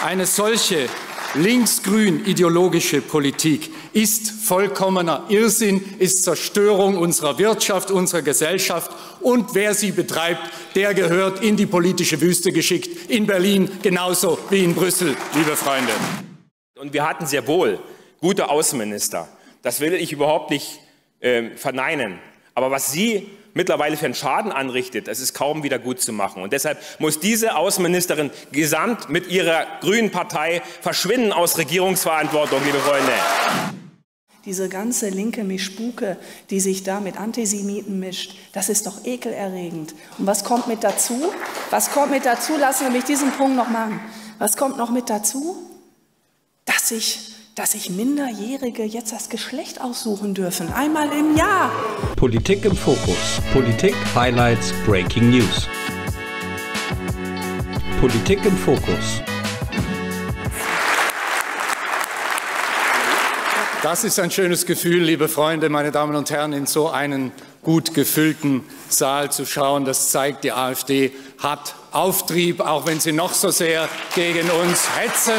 Eine solche linksgrün ideologische Politik ist vollkommener Irrsinn, ist Zerstörung unserer Wirtschaft, unserer Gesellschaft. Und wer sie betreibt, der gehört in die politische Wüste geschickt, in Berlin genauso wie in Brüssel, liebe Freunde. Und wir hatten sehr wohl gute Außenminister. Das will ich überhaupt nicht verneinen. Aber was sie mittlerweile für einen Schaden anrichtet, das ist kaum wieder gut zu machen. Und deshalb muss diese Außenministerin gesamt mit ihrer grünen Partei verschwinden aus Regierungsverantwortung, liebe Freunde. Diese ganze linke Mischbuke, die sich da mit Antisemiten mischt, das ist doch ekelerregend. Und was kommt mit dazu? Was kommt mit dazu? Lassen Sie mich diesen Punkt noch machen. Was kommt noch mit dazu? Dass sich Minderjährige jetzt das Geschlecht aussuchen dürfen, einmal im Jahr. Politik im Fokus. Politik, Highlights, Breaking News. Politik im Fokus. Das ist ein schönes Gefühl, liebe Freunde, meine Damen und Herren, in so einen gut gefüllten Saal zu schauen. Das zeigt, die AfD hat Auftrieb, auch wenn sie noch so sehr gegen uns hetzen.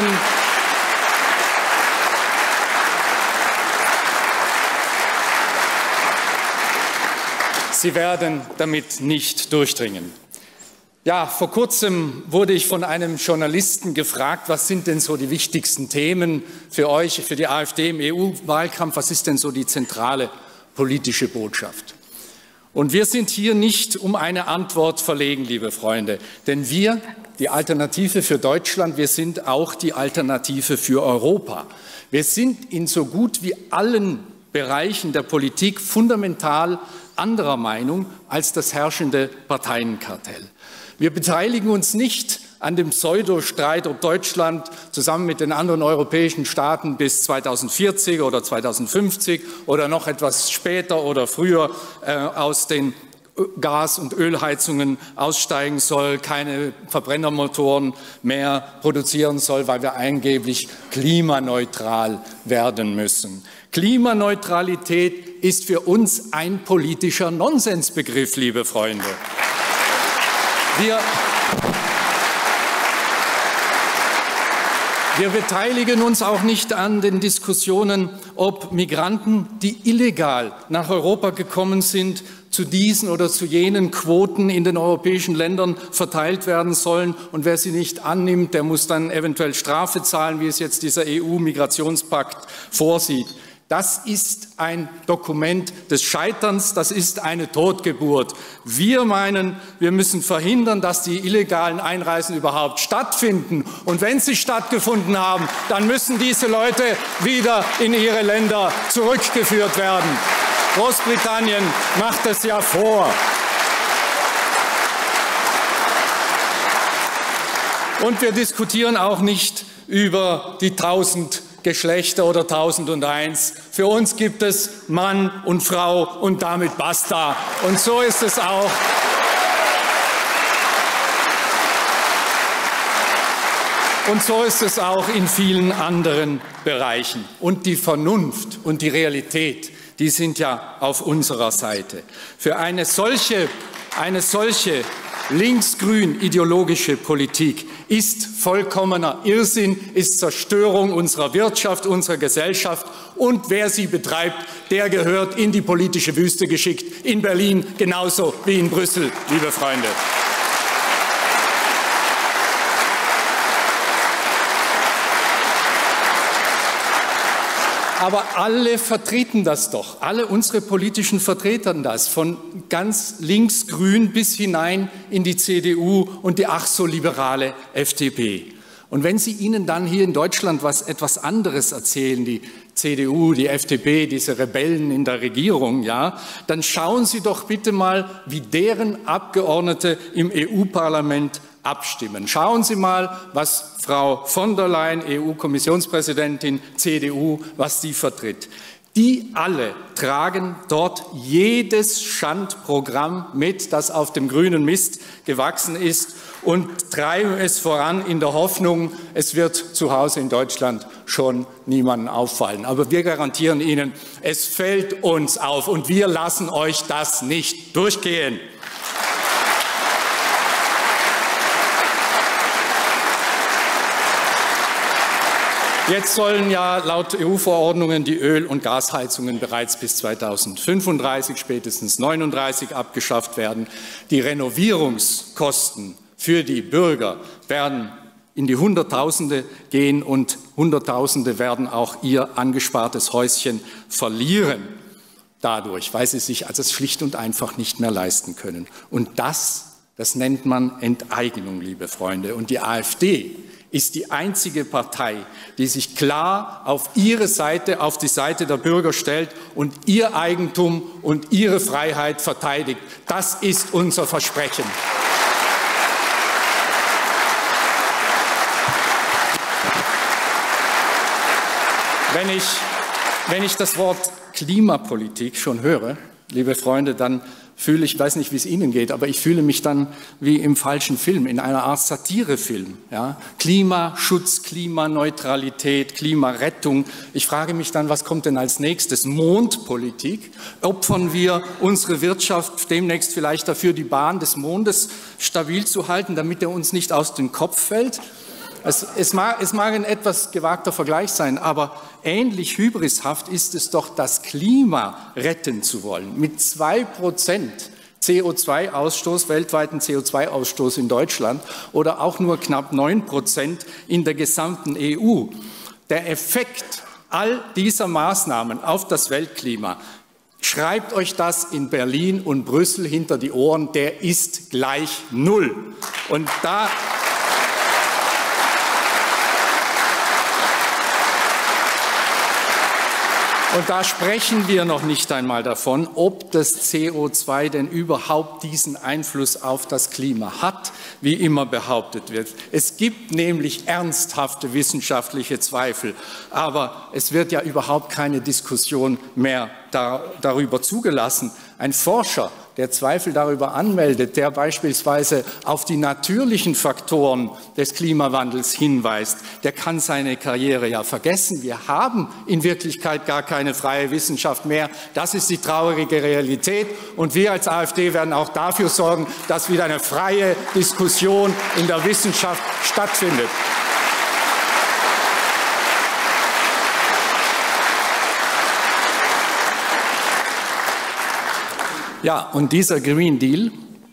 Sie werden damit nicht durchdringen. Ja, vor kurzem wurde ich von einem Journalisten gefragt, was sind denn so die wichtigsten Themen für euch, für die AfD im EU-Wahlkampf? Was ist denn so die zentrale politische Botschaft? Und wir sind hier nicht um eine Antwort verlegen, liebe Freunde, denn wir, die Alternative für Deutschland, wir sind auch die Alternative für Europa. Wir sind in so gut wie allen Bereichen der Politik fundamental anderer Meinung als das herrschende Parteienkartell. Wir beteiligen uns nicht an dem Pseudostreit, ob Deutschland zusammen mit den anderen europäischen Staaten bis 2040 oder 2050 oder noch etwas später oder früher aus den Gas- und Ölheizungen aussteigen soll, keine Verbrennermotoren mehr produzieren soll, weil wir angeblich klimaneutral werden müssen. Klimaneutralität ist für uns ein politischer Nonsensbegriff, liebe Freunde. Wir beteiligen uns auch nicht an den Diskussionen, ob Migranten, die illegal nach Europa gekommen sind, zu diesen oder zu jenen Quoten in den europäischen Ländern verteilt werden sollen. Und wer sie nicht annimmt, der muss dann eventuell Strafe zahlen, wie es jetzt dieser EU-Migrationspakt vorsieht. Das ist ein Dokument des Scheiterns, das ist eine Totgeburt. Wir meinen, wir müssen verhindern, dass die illegalen Einreisen überhaupt stattfinden. Und wenn sie stattgefunden haben, dann müssen diese Leute wieder in ihre Länder zurückgeführt werden. Großbritannien macht es ja vor. Und wir diskutieren auch nicht über die 1000 Geschlechter oder 1001. Für uns gibt es Mann und Frau und damit basta. Und so ist es auch. Und so ist es auch in vielen anderen Bereichen. Und die Vernunft und die Realität, die sind ja auf unserer Seite. Für eine solche linksgrün ideologische Politik ist vollkommener Irrsinn, ist Zerstörung unserer Wirtschaft, unserer Gesellschaft. Und wer sie betreibt, der gehört in die politische Wüste geschickt, in Berlin genauso wie in Brüssel, liebe Freunde. Aber alle vertreten das doch, alle unsere politischen Vertreter das, von ganz linksgrün bis hinein in die CDU und die ach so liberale FDP. Und wenn Sie ihnen dann hier in Deutschland etwas anderes erzählen, die CDU, die FDP, diese Rebellen in der Regierung, ja, dann schauen Sie doch bitte mal, wie deren Abgeordnete im EU-Parlament abstimmen. Schauen Sie mal, was Frau von der Leyen, EU-Kommissionspräsidentin, CDU, was die vertritt. Die alle tragen dort jedes Schandprogramm mit, das auf dem grünen Mist gewachsen ist und treiben es voran in der Hoffnung, es wird zu Hause in Deutschland schon niemandem auffallen. Aber wir garantieren Ihnen, es fällt uns auf und wir lassen euch das nicht durchgehen. Jetzt sollen ja laut EU-Verordnungen die Öl- und Gasheizungen bereits bis 2035, spätestens 39 abgeschafft werden. Die Renovierungskosten für die Bürger werden in die Hunderttausende gehen und Hunderttausende werden auch ihr angespartes Häuschen verlieren dadurch, weil sie sich also schlicht und einfach nicht mehr leisten können. Und das nennt man Enteignung, liebe Freunde. Und die AfD ist die einzige Partei, die sich klar auf ihre Seite, auf die Seite der Bürger stellt und ihr Eigentum und ihre Freiheit verteidigt. Das ist unser Versprechen. Wenn ich das Wort Klimapolitik schon höre, liebe Freunde, dann fühle ich, weiß nicht, wie es Ihnen geht, aber ich fühle mich dann wie im falschen Film, in einer Art Satirefilm. Ja? Klimaschutz, Klimaneutralität, Klimarettung. Ich frage mich dann, was kommt denn als nächstes? Mondpolitik? Opfern wir unsere Wirtschaft demnächst vielleicht dafür, die Bahn des Mondes stabil zu halten, damit er uns nicht aus dem Kopf fällt? Es mag ein etwas gewagter Vergleich sein, aber ähnlich hybrishaft ist es doch, das Klima retten zu wollen. Mit 2% CO2-Ausstoß, weltweiten CO2-Ausstoß in Deutschland oder auch nur knapp 9% in der gesamten EU. Der Effekt all dieser Maßnahmen auf das Weltklima, schreibt euch das in Berlin und Brüssel hinter die Ohren, der ist gleich 0. Und da sprechen wir noch nicht einmal davon, ob das CO2 denn überhaupt diesen Einfluss auf das Klima hat, wie immer behauptet wird. Es gibt nämlich ernsthafte wissenschaftliche Zweifel, aber es wird ja überhaupt keine Diskussion mehr darüber zugelassen. Ein Forscher, der Zweifel darüber anmeldet, der beispielsweise auf die natürlichen Faktoren des Klimawandels hinweist, der kann seine Karriere ja vergessen. Wir haben in Wirklichkeit gar keine freie Wissenschaft mehr. Das ist die traurige Realität. Und wir als AfD werden auch dafür sorgen, dass wieder eine freie Diskussion in der Wissenschaft stattfindet. Ja, und dieser Green Deal,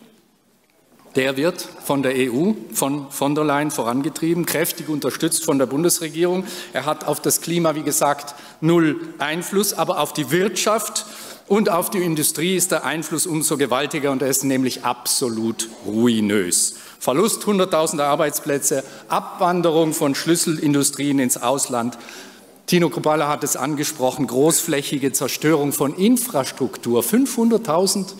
der wird von der EU, von von der Leyen vorangetrieben, kräftig unterstützt von der Bundesregierung. Er hat auf das Klima, wie gesagt, 0 Einfluss, aber auf die Wirtschaft und auf die Industrie ist der Einfluss umso gewaltiger und er ist nämlich absolut ruinös. Verlust hunderttausender Arbeitsplätze, Abwanderung von Schlüsselindustrien ins Ausland. Tino Kruppalla hat es angesprochen, großflächige Zerstörung von Infrastruktur. 500.000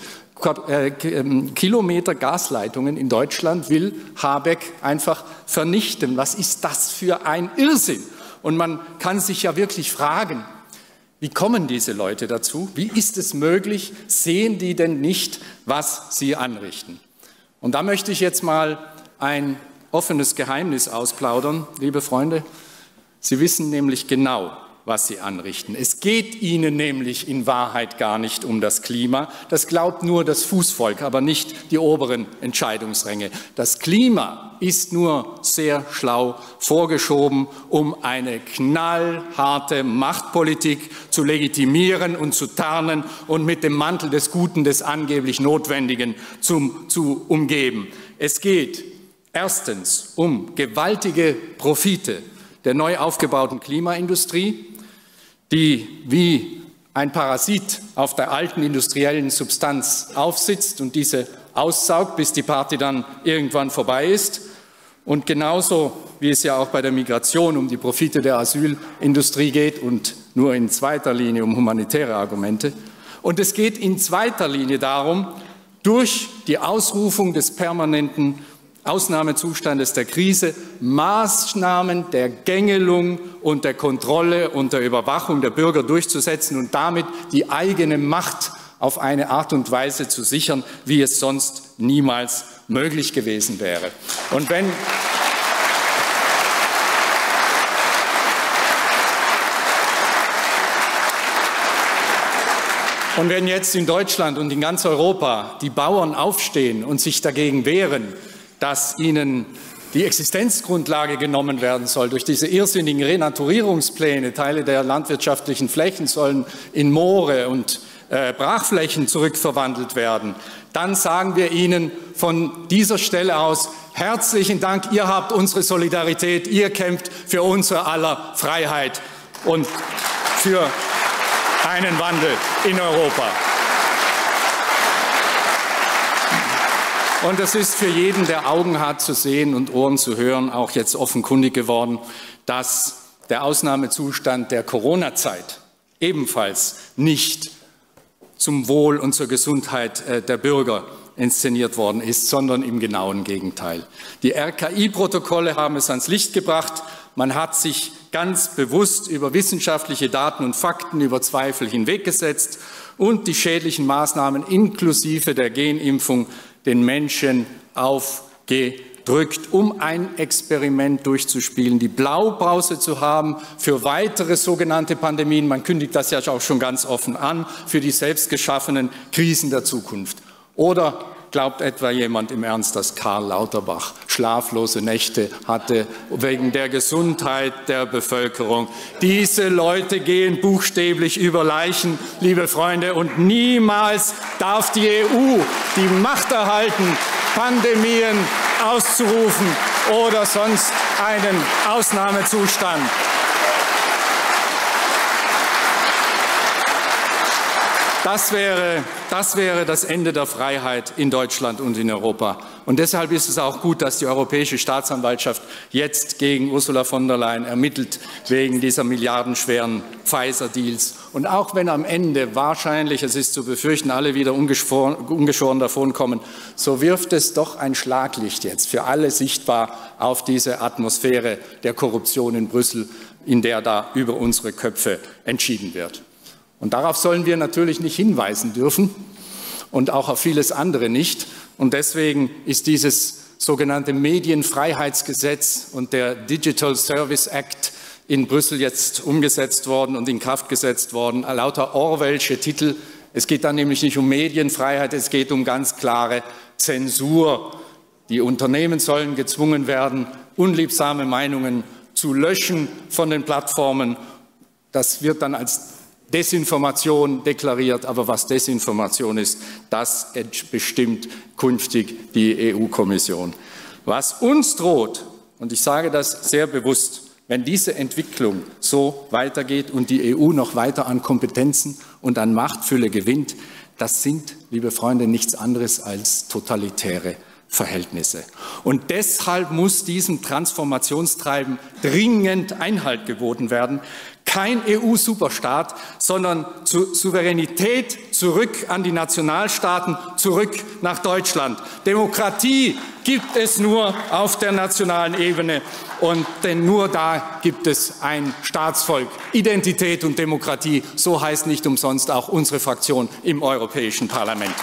Kilometer Gasleitungen in Deutschland will Habeck einfach vernichten. Was ist das für ein Irrsinn? Und man kann sich ja wirklich fragen, wie kommen diese Leute dazu? Wie ist es möglich? Sehen die denn nicht, was sie anrichten? Und da möchte ich jetzt mal ein offenes Geheimnis ausplaudern, liebe Freunde. Sie wissen nämlich genau, was sie anrichten. Es geht ihnen nämlich in Wahrheit gar nicht um das Klima. Das glaubt nur das Fußvolk, aber nicht die oberen Entscheidungsränge. Das Klima ist nur sehr schlau vorgeschoben, um eine knallharte Machtpolitik zu legitimieren und zu tarnen und mit dem Mantel des Guten, des angeblich Notwendigen zu umgeben. Es geht erstens um gewaltige Profite der neu aufgebauten Klimaindustrie, die wie ein Parasit auf der alten industriellen Substanz aufsitzt und diese aussaugt, bis die Party dann irgendwann vorbei ist. Und genauso wie es ja auch bei der Migration um die Profite der Asylindustrie geht und nur in zweiter Linie um humanitäre Argumente. Und es geht in zweiter Linie darum, durch die Ausrufung des permanenten Ausnahmezustandes der Krise, Maßnahmen der Gängelung und der Kontrolle und der Überwachung der Bürger durchzusetzen und damit die eigene Macht auf eine Art und Weise zu sichern, wie es sonst niemals möglich gewesen wäre. Und wenn jetzt in Deutschland und in ganz Europa die Bauern aufstehen und sich dagegen wehren, dass ihnen die Existenzgrundlage genommen werden soll, durch diese irrsinnigen Renaturierungspläne, Teile der landwirtschaftlichen Flächen sollen in Moore und Brachflächen zurückverwandelt werden, dann sagen wir Ihnen von dieser Stelle aus herzlichen Dank, ihr habt unsere Solidarität, ihr kämpft für unsere aller Freiheit und für einen Wandel in Europa. Und es ist für jeden, der Augen hat zu sehen und Ohren zu hören, auch jetzt offenkundig geworden, dass der Ausnahmezustand der Corona-Zeit ebenfalls nicht zum Wohl und zur Gesundheit der Bürger inszeniert worden ist, sondern im genauen Gegenteil. Die RKI-Protokolle haben es ans Licht gebracht. Man hat sich ganz bewusst über wissenschaftliche Daten und Fakten, über Zweifel hinweggesetzt und die schädlichen Maßnahmen inklusive der Genimpfung den Menschen aufgedrückt, um ein Experiment durchzuspielen, die Blaupause zu haben für weitere sogenannte Pandemien. Man kündigt das ja auch schon ganz offen an, für die selbstgeschaffenen Krisen der Zukunft. Oder glaubt etwa jemand im Ernst, dass Karl Lauterbach schlaflose Nächte hatte wegen der Gesundheit der Bevölkerung? Diese Leute gehen buchstäblich über Leichen, liebe Freunde, und niemals darf die EU die Macht erhalten, Pandemien auszurufen oder sonst einen Ausnahmezustand. Das wäre das Ende der Freiheit in Deutschland und in Europa. Und deshalb ist es auch gut, dass die Europäische Staatsanwaltschaft jetzt gegen Ursula von der Leyen ermittelt wegen dieser milliardenschweren Pfizer-Deals. Und auch wenn am Ende wahrscheinlich, es ist zu befürchten, alle wieder ungeschoren davonkommen, so wirft es doch ein Schlaglicht jetzt für alle sichtbar auf diese Atmosphäre der Korruption in Brüssel, in der da über unsere Köpfe entschieden wird. Und darauf sollen wir natürlich nicht hinweisen dürfen und auch auf vieles andere nicht. Und deswegen ist dieses sogenannte Medienfreiheitsgesetz und der Digital Service Act in Brüssel jetzt umgesetzt worden und in Kraft gesetzt worden. Lauter Orwellsche Titel. Es geht dann nämlich nicht um Medienfreiheit, es geht um ganz klare Zensur. Die Unternehmen sollen gezwungen werden, unliebsame Meinungen zu löschen von den Plattformen. Das wird dann als Desinformation deklariert, aber was Desinformation ist, das bestimmt künftig die EU-Kommission. Was uns droht, und ich sage das sehr bewusst, wenn diese Entwicklung so weitergeht und die EU noch weiter an Kompetenzen und an Machtfülle gewinnt, das sind, liebe Freunde, nichts anderes als totalitäre Verhältnisse. Und deshalb muss diesem Transformationstreiben dringend Einhalt geboten werden. Kein EU-Superstaat, sondern Souveränität zurück an die Nationalstaaten, zurück nach Deutschland. Demokratie gibt es nur auf der nationalen Ebene, denn nur da gibt es ein Staatsvolk. Identität und Demokratie, so heißt nicht umsonst auch unsere Fraktion im Europäischen Parlament.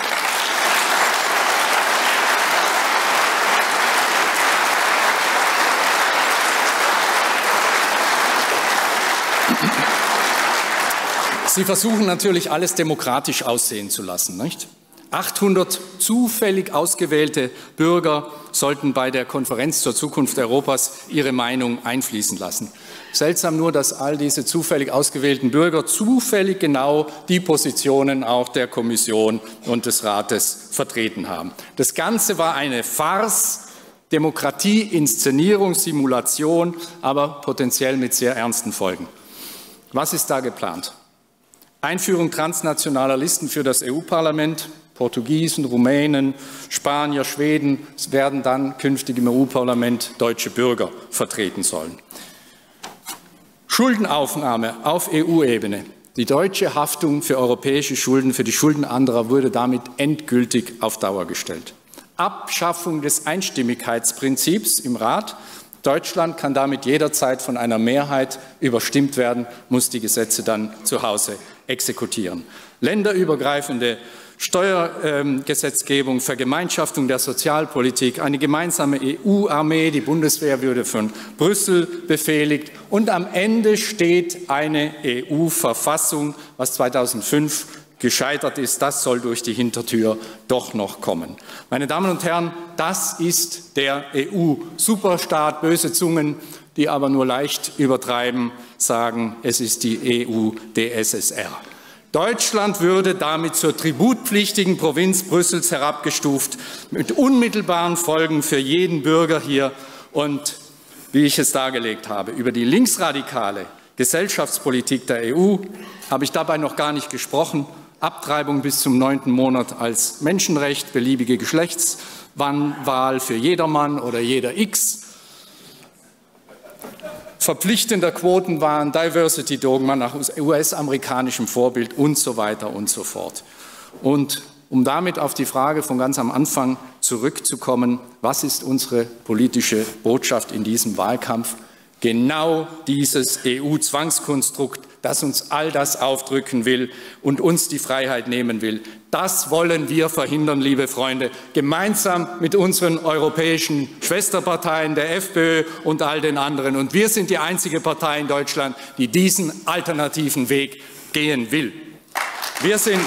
Sie versuchen natürlich, alles demokratisch aussehen zu lassen, nicht? 800 zufällig ausgewählte Bürger sollten bei der Konferenz zur Zukunft Europas ihre Meinung einfließen lassen. Seltsam nur, dass all diese zufällig ausgewählten Bürger zufällig genau die Positionen auch der Kommission und des Rates vertreten haben. Das Ganze war eine Farce, Demokratie, Inszenierung, Simulation, aber potenziell mit sehr ernsten Folgen. Was ist da geplant? Einführung transnationaler Listen für das EU-Parlament. Portugiesen, Rumänen, Spanier, Schweden werden dann künftig im EU-Parlament deutsche Bürger vertreten sollen. Schuldenaufnahme auf EU-Ebene. Die deutsche Haftung für europäische Schulden, für die Schulden anderer, wurde damit endgültig auf Dauer gestellt. Abschaffung des Einstimmigkeitsprinzips im Rat. Deutschland kann damit jederzeit von einer Mehrheit überstimmt werden, muss die Gesetze dann zu Hause exekutieren. Länderübergreifende Steuergesetzgebung, Vergemeinschaftung der Sozialpolitik, eine gemeinsame EU-Armee, die Bundeswehr würde von Brüssel befehligt und am Ende steht eine EU-Verfassung, was 2005 gescheitert ist, das soll durch die Hintertür doch noch kommen. Meine Damen und Herren, das ist der EU-Superstaat. Böse Zungen, die aber nur leicht übertreiben, sagen, es ist die EU-DSSR. Deutschland würde damit zur tributpflichtigen Provinz Brüssels herabgestuft, mit unmittelbaren Folgen für jeden Bürger hier. Und wie ich es dargelegt habe, über die linksradikale Gesellschaftspolitik der EU habe ich dabei noch gar nicht gesprochen. Abtreibung bis zum 9. Monat als Menschenrecht, beliebige Geschlechtswahl für jedermann oder jeder X, verpflichtender Quotenwahn, Diversity-Dogma nach US-amerikanischem Vorbild und so weiter und so fort. Und um damit auf die Frage von ganz am Anfang zurückzukommen, was ist unsere politische Botschaft in diesem Wahlkampf? Genau dieses EU-Zwangskonstrukt, das uns all das aufdrücken will und uns die Freiheit nehmen will. Das wollen wir verhindern, liebe Freunde, gemeinsam mit unseren europäischen Schwesterparteien, der FPÖ und all den anderen. Und wir sind die einzige Partei in Deutschland, die diesen alternativen Weg gehen will. Wir sind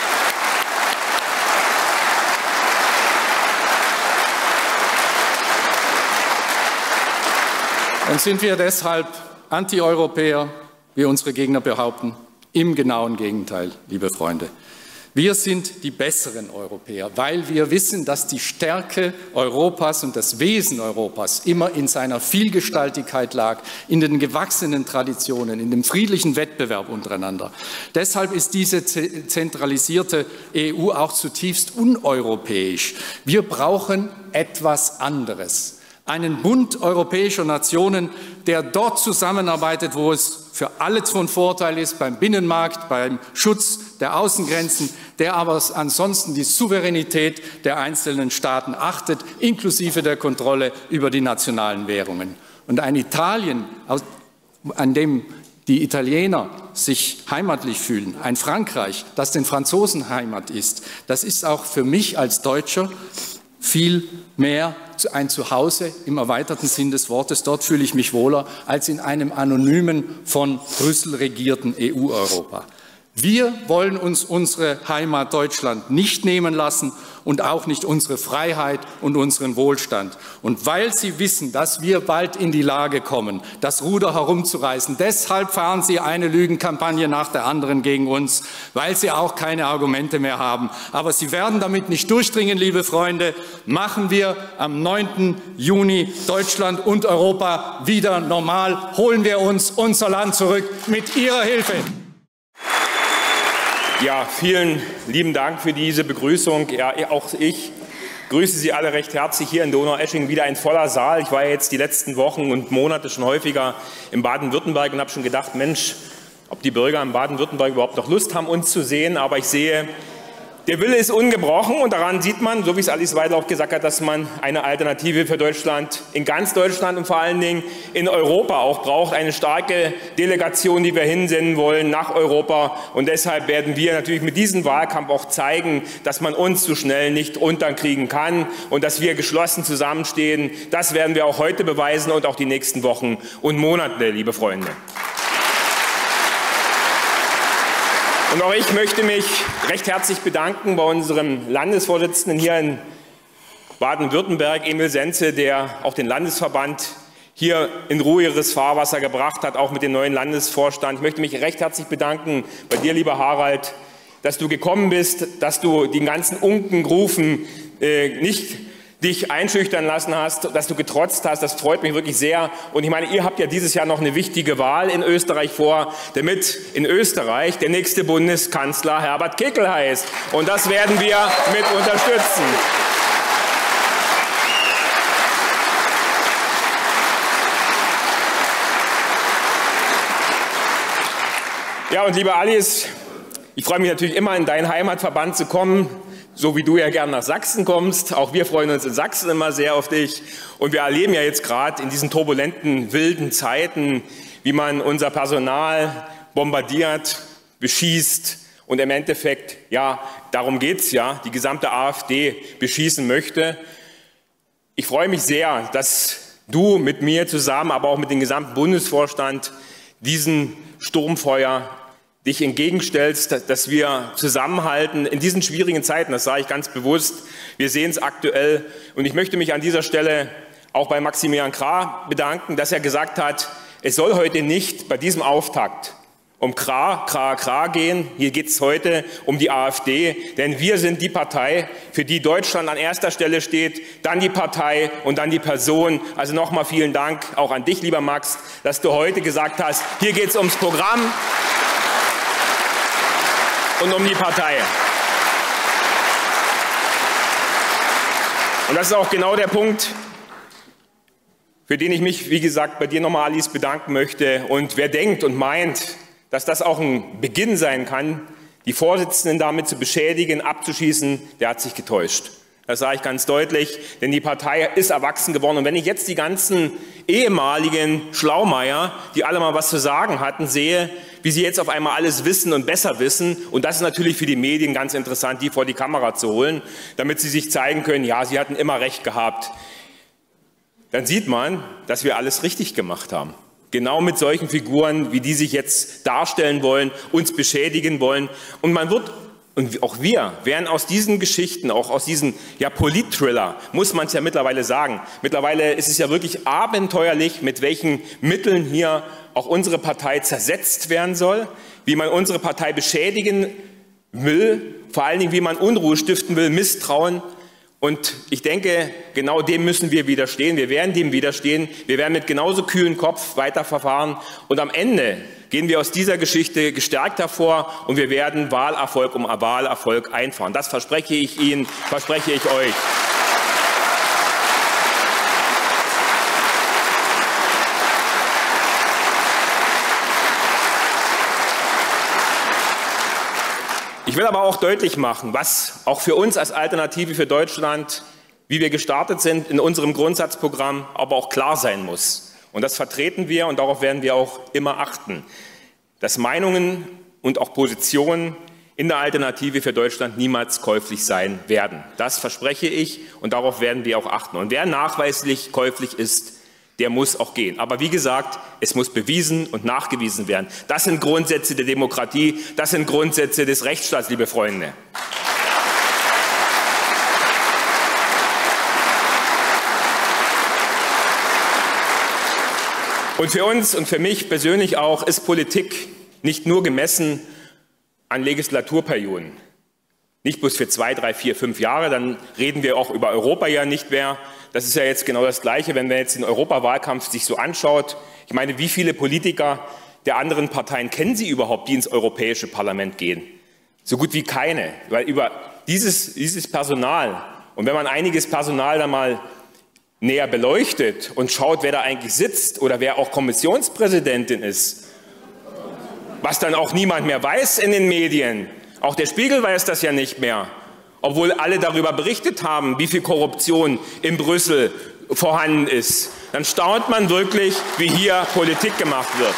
Und sind wir deshalb Anti-Europäer, wie unsere Gegner behaupten? Im genauen Gegenteil, liebe Freunde. Wir sind die besseren Europäer, weil wir wissen, dass die Stärke Europas und das Wesen Europas immer in seiner Vielgestaltigkeit lag, in den gewachsenen Traditionen, in dem friedlichen Wettbewerb untereinander. Deshalb ist diese zentralisierte EU auch zutiefst uneuropäisch. Wir brauchen etwas anderes. Einen Bund europäischer Nationen, der dort zusammenarbeitet, wo es für alle von Vorteil ist, beim Binnenmarkt, beim Schutz der Außengrenzen, der aber ansonsten die Souveränität der einzelnen Staaten achtet, inklusive der Kontrolle über die nationalen Währungen. Und ein Italien, an dem die Italiener sich heimatlich fühlen, ein Frankreich, das den Franzosen Heimat ist, das ist auch für mich als Deutscher viel mehr ein Zuhause im erweiterten Sinn des Wortes. Dort fühle ich mich wohler als in einem anonymen, von Brüssel regierten EU-Europa. Wir wollen uns unsere Heimat Deutschland nicht nehmen lassen und auch nicht unsere Freiheit und unseren Wohlstand. Und weil Sie wissen, dass wir bald in die Lage kommen, das Ruder herumzureißen, deshalb fahren Sie eine Lügenkampagne nach der anderen gegen uns, weil Sie auch keine Argumente mehr haben. Aber Sie werden damit nicht durchdringen, liebe Freunde. Machen wir am 9. Juni Deutschland und Europa wieder normal. Holen wir uns unser Land zurück mit Ihrer Hilfe. Ja, vielen lieben Dank für diese Begrüßung. Ja, auch ich grüße Sie alle recht herzlich hier in Donaueschingen. Wieder ein voller Saal. Ich war jetzt die letzten Wochen und Monate schon häufiger in Baden-Württemberg und habe schon gedacht, Mensch, ob die Bürger in Baden-Württemberg überhaupt noch Lust haben, uns zu sehen. Aber ich sehe, der Wille ist ungebrochen und daran sieht man, so wie es Alice Weidel auch gesagt hat, dass man eine Alternative für Deutschland in ganz Deutschland und vor allen Dingen in Europa auch braucht. Eine starke Delegation, die wir hinsenden wollen nach Europa. Und deshalb werden wir natürlich mit diesem Wahlkampf auch zeigen, dass man uns so schnell nicht unterkriegen kann und dass wir geschlossen zusammenstehen. Das werden wir auch heute beweisen und auch die nächsten Wochen und Monate, liebe Freunde. Und auch ich möchte mich recht herzlich bedanken bei unserem Landesvorsitzenden hier in Baden-Württemberg, Emil Senze, der auch den Landesverband hier in ruhigeres Fahrwasser gebracht hat, auch mit dem neuen Landesvorstand. Ich möchte mich recht herzlich bedanken bei dir, lieber Harald, dass du gekommen bist, dass du den ganzen Unkenrufen nicht dich einschüchtern lassen hast, dass du getrotzt hast. Das freut mich wirklich sehr. Und ich meine, ihr habt ja dieses Jahr noch eine wichtige Wahl in Österreich vor, damit in Österreich der nächste Bundeskanzler Herbert Kickl heißt. Und das werden wir mit unterstützen. Ja, und liebe Alice, ich freue mich natürlich immer, in deinen Heimatverband zu kommen. So wie du ja gern nach Sachsen kommst. Auch wir freuen uns in Sachsen immer sehr auf dich. Und wir erleben ja jetzt gerade in diesen turbulenten, wilden Zeiten, wie man unser Personal bombardiert, beschießt und im Endeffekt, ja, darum geht's ja, die gesamte AfD beschießen möchte. Ich freue mich sehr, dass du mit mir zusammen, aber auch mit dem gesamten Bundesvorstand diesen Sturmfeuer dich entgegenstellst, dass wir zusammenhalten in diesen schwierigen Zeiten. Das sage ich ganz bewusst. Wir sehen es aktuell. Und ich möchte mich an dieser Stelle auch bei Maximilian Krah bedanken, dass er gesagt hat, es soll heute nicht bei diesem Auftakt um Krah gehen. Hier geht es heute um die AfD, denn wir sind die Partei, für die Deutschland an erster Stelle steht, dann die Partei und dann die Person. Also nochmal vielen Dank auch an dich, lieber Max, dass du heute gesagt hast, hier geht es ums Programm und um die Partei. Und das ist auch genau der Punkt, für den ich mich, wie gesagt, bei dir nochmal, Alice, bedanken möchte. Und wer denkt und meint, dass das auch ein Beginn sein kann, die Vorsitzenden damit zu beschädigen, abzuschießen, der hat sich getäuscht. Das sage ich ganz deutlich, denn die Partei ist erwachsen geworden. Und wenn ich jetzt die ganzen ehemaligen Schlaumeier, die alle mal was zu sagen hatten, sehe, wie sie jetzt auf einmal alles wissen und besser wissen, und das ist natürlich für die Medien ganz interessant, die vor die Kamera zu holen, damit sie sich zeigen können, ja, sie hatten immer recht gehabt, dann sieht man, dass wir alles richtig gemacht haben. Genau mit solchen Figuren, wie die sich jetzt darstellen wollen, uns beschädigen wollen. Und man wird, und auch wir werden aus diesen Geschichten, auch aus diesen Polit-Thriller, muss man es ja mittlerweile sagen, mittlerweile ist es ja wirklich abenteuerlich, mit welchen Mitteln hier auch unsere Partei zersetzt werden soll, wie man unsere Partei beschädigen will, vor allen Dingen, wie man Unruhe stiften will, Misstrauen. Und ich denke, genau dem müssen wir widerstehen. Wir werden dem widerstehen. Wir werden mit genauso kühlem Kopf weiterverfahren. Und am Ende gehen wir aus dieser Geschichte gestärkt hervor und wir werden Wahlerfolg um Wahlerfolg einfahren. Das verspreche ich Ihnen, verspreche ich euch. Ich will aber auch deutlich machen, was auch für uns als Alternative für Deutschland, wie wir gestartet sind in unserem Grundsatzprogramm, aber auch klar sein muss. Und das vertreten wir und darauf werden wir auch immer achten, dass Meinungen und auch Positionen in der Alternative für Deutschland niemals käuflich sein werden. Das verspreche ich und darauf werden wir auch achten. Und wer nachweislich käuflich ist, der muss auch gehen. Aber wie gesagt, es muss bewiesen und nachgewiesen werden. Das sind Grundsätze der Demokratie, das sind Grundsätze des Rechtsstaats, liebe Freunde. Und für uns und für mich persönlich auch ist Politik nicht nur gemessen an Legislaturperioden. Nicht bloß für 2, 3, 4, 5 Jahre, dann reden wir auch über Europa ja nicht mehr. Das ist ja jetzt genau das Gleiche, wenn man jetzt den Europawahlkampf sich so anschaut. Ich meine, wie viele Politiker der anderen Parteien kennen Sie überhaupt, die ins Europäische Parlament gehen? So gut wie keine, weil über dieses Personal, und wenn man einiges Personal dann mal näher beleuchtet und schaut, wer da eigentlich sitzt oder wer auch Kommissionspräsidentin ist, was dann auch niemand mehr weiß in den Medien. Auch der Spiegel weiß das ja nicht mehr, obwohl alle darüber berichtet haben, wie viel Korruption in Brüssel vorhanden ist. Dann staunt man wirklich, wie hier Politik gemacht wird.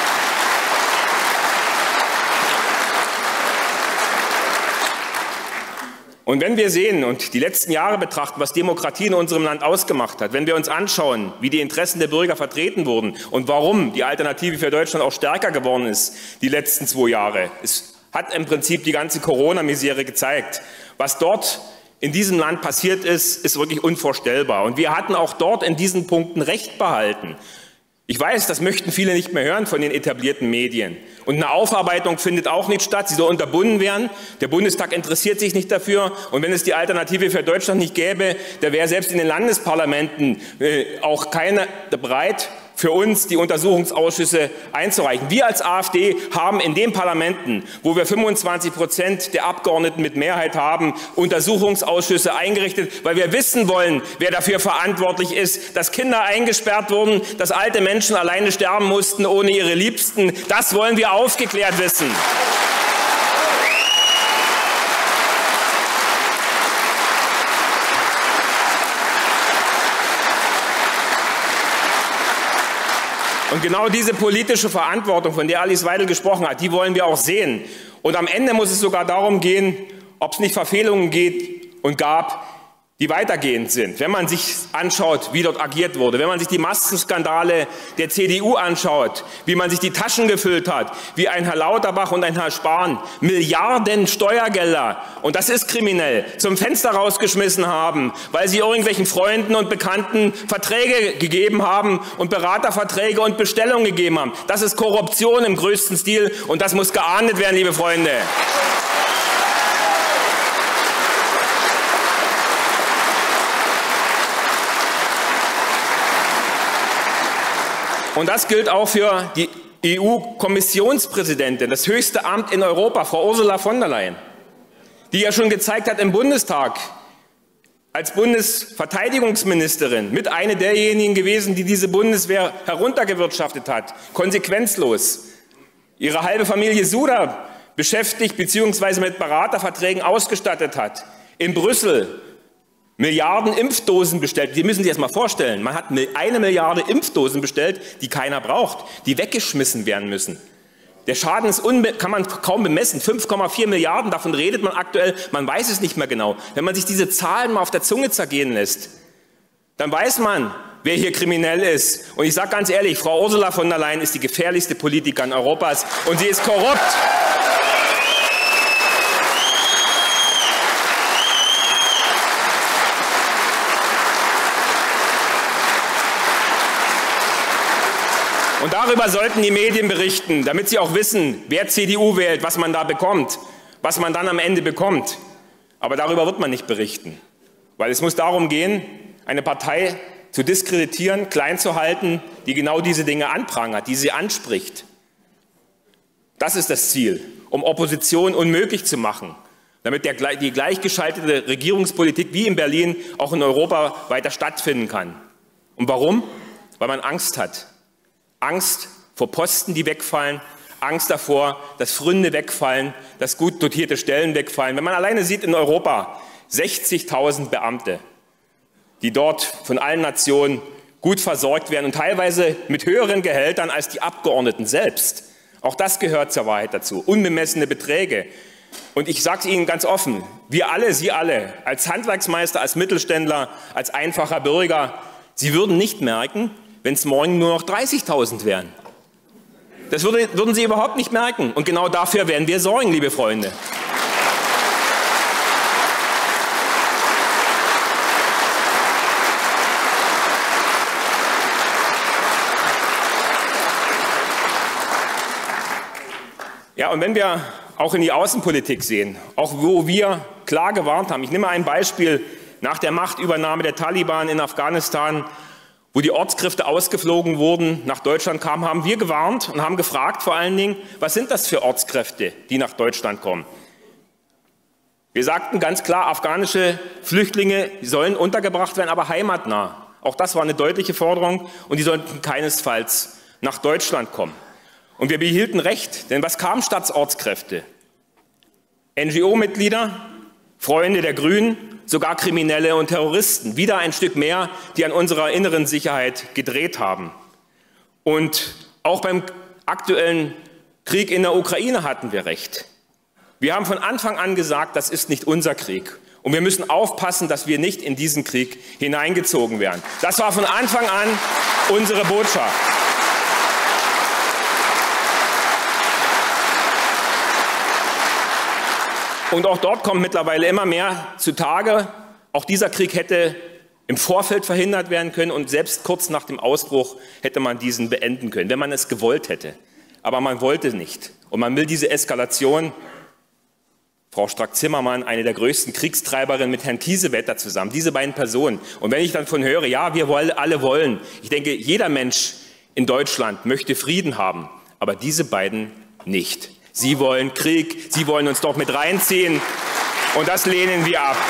Und wenn wir sehen und die letzten Jahre betrachten, was Demokratie in unserem Land ausgemacht hat, wenn wir uns anschauen, wie die Interessen der Bürger vertreten wurden und warum die Alternative für Deutschland auch stärker geworden ist, die letzten 2 Jahre, es hat im Prinzip die ganze Corona-Misere gezeigt. Was dort in diesem Land passiert ist, ist wirklich unvorstellbar. Und wir hatten auch dort in diesen Punkten Recht behalten. Ich weiß, das möchten viele nicht mehr hören von den etablierten Medien. Und eine Aufarbeitung findet auch nicht statt. Sie soll unterbunden werden. Der Bundestag interessiert sich nicht dafür. Und wenn es die Alternative für Deutschland nicht gäbe, da wäre selbst in den Landesparlamenten auch keiner bereit, für uns die Untersuchungsausschüsse einzureichen. Wir als AfD haben in den Parlamenten, wo wir 25% der Abgeordneten mit Mehrheit haben, Untersuchungsausschüsse eingerichtet, weil wir wissen wollen, wer dafür verantwortlich ist, dass Kinder eingesperrt wurden, dass alte Menschen alleine sterben mussten ohne ihre Liebsten. Das wollen wir aufgeklärt wissen. Und genau diese politische Verantwortung, von der Alice Weidel gesprochen hat, die wollen wir auch sehen. Und am Ende muss es sogar darum gehen, ob es nicht Verfehlungen geht und gab, die weitergehend sind. Wenn man sich anschaut, wie dort agiert wurde, wenn man sich die Maskenskandale der CDU anschaut, wie man sich die Taschen gefüllt hat, wie ein Herr Lauterbach und ein Herr Spahn Milliarden Steuergelder, und das ist kriminell, zum Fenster rausgeschmissen haben, weil sie irgendwelchen Freunden und Bekannten Verträge gegeben haben und Beraterverträge und Bestellungen gegeben haben. Das ist Korruption im größten Stil und das muss geahndet werden, liebe Freunde. Und das gilt auch für die EU-Kommissionspräsidentin, das höchste Amt in Europa, Frau Ursula von der Leyen, die ja schon gezeigt hat im Bundestag, als Bundesverteidigungsministerin mit einer derjenigen gewesen, die diese Bundeswehr heruntergewirtschaftet hat, konsequenzlos. Ihre halbe Familie Suda beschäftigt bzw. mit Beraterverträgen ausgestattet hat. In Brüssel Milliarden Impfdosen bestellt. Sie müssen sich das mal vorstellen. Man hat 1 Milliarde Impfdosen bestellt, die keiner braucht, die weggeschmissen werden müssen. Der Schaden ist kann man kaum bemessen. 5,4 Milliarden, davon redet man aktuell. Man weiß es nicht mehr genau. Wenn man sich diese Zahlen mal auf der Zunge zergehen lässt, dann weiß man, wer hier kriminell ist. Und ich sage ganz ehrlich, Frau Ursula von der Leyen ist die gefährlichste Politikerin Europas und sie ist korrupt. Und darüber sollten die Medien berichten, damit sie auch wissen, wer CDU wählt, was man da bekommt, was man dann am Ende bekommt. Aber darüber wird man nicht berichten, weil es muss darum gehen, eine Partei zu diskreditieren, klein zu halten, die genau diese Dinge anprangert, die sie anspricht. Das ist das Ziel, um Opposition unmöglich zu machen, damit die gleichgeschaltete Regierungspolitik wie in Berlin auch in Europa weiter stattfinden kann. Und warum? Weil man Angst hat. Angst vor Posten, die wegfallen, Angst davor, dass Pfründe wegfallen, dass gut dotierte Stellen wegfallen. Wenn man alleine sieht in Europa 60.000 Beamte, die dort von allen Nationen gut versorgt werden und teilweise mit höheren Gehältern als die Abgeordneten selbst. Auch das gehört zur Wahrheit dazu. Unbemessene Beträge. Und ich sage es Ihnen ganz offen, wir alle, Sie alle, als Handwerksmeister, als Mittelständler, als einfacher Bürger, Sie würden nicht merken, wenn es morgen nur noch 30.000 wären. Das würden Sie überhaupt nicht merken. Und genau dafür werden wir sorgen, liebe Freunde. Ja, und wenn wir auch in die Außenpolitik sehen, auch wo wir klar gewarnt haben, ich nehme ein Beispiel nach der Machtübernahme der Taliban in Afghanistan, wo die Ortskräfte ausgeflogen wurden, nach Deutschland kamen, haben wir gewarnt und haben gefragt vor allen Dingen, was sind das für Ortskräfte, die nach Deutschland kommen? Wir sagten ganz klar, afghanische Flüchtlinge sollen untergebracht werden, aber heimatnah. Auch das war eine deutliche Forderung und die sollten keinesfalls nach Deutschland kommen. Und wir behielten Recht, denn was kam statt Ortskräfte? NGO-Mitglieder, Freunde der Grünen, sogar Kriminelle und Terroristen. Wieder ein Stück mehr, die an unserer inneren Sicherheit gedreht haben. Und auch beim aktuellen Krieg in der Ukraine hatten wir recht. Wir haben von Anfang an gesagt, das ist nicht unser Krieg. Und wir müssen aufpassen, dass wir nicht in diesen Krieg hineingezogen werden. Das war von Anfang an unsere Botschaft. Und auch dort kommt mittlerweile immer mehr zutage. Auch dieser Krieg hätte im Vorfeld verhindert werden können und selbst kurz nach dem Ausbruch hätte man diesen beenden können, wenn man es gewollt hätte. Aber man wollte nicht. Und man will diese Eskalation, Frau Strack-Zimmermann, eine der größten Kriegstreiberinnen mit Herrn Kiesewetter zusammen, diese beiden Personen. Und wenn ich dann von höre, ja, wir alle wollen, ich denke, jeder Mensch in Deutschland möchte Frieden haben, aber diese beiden nicht. Sie wollen Krieg, sie wollen uns doch mit reinziehen und das lehnen wir ab.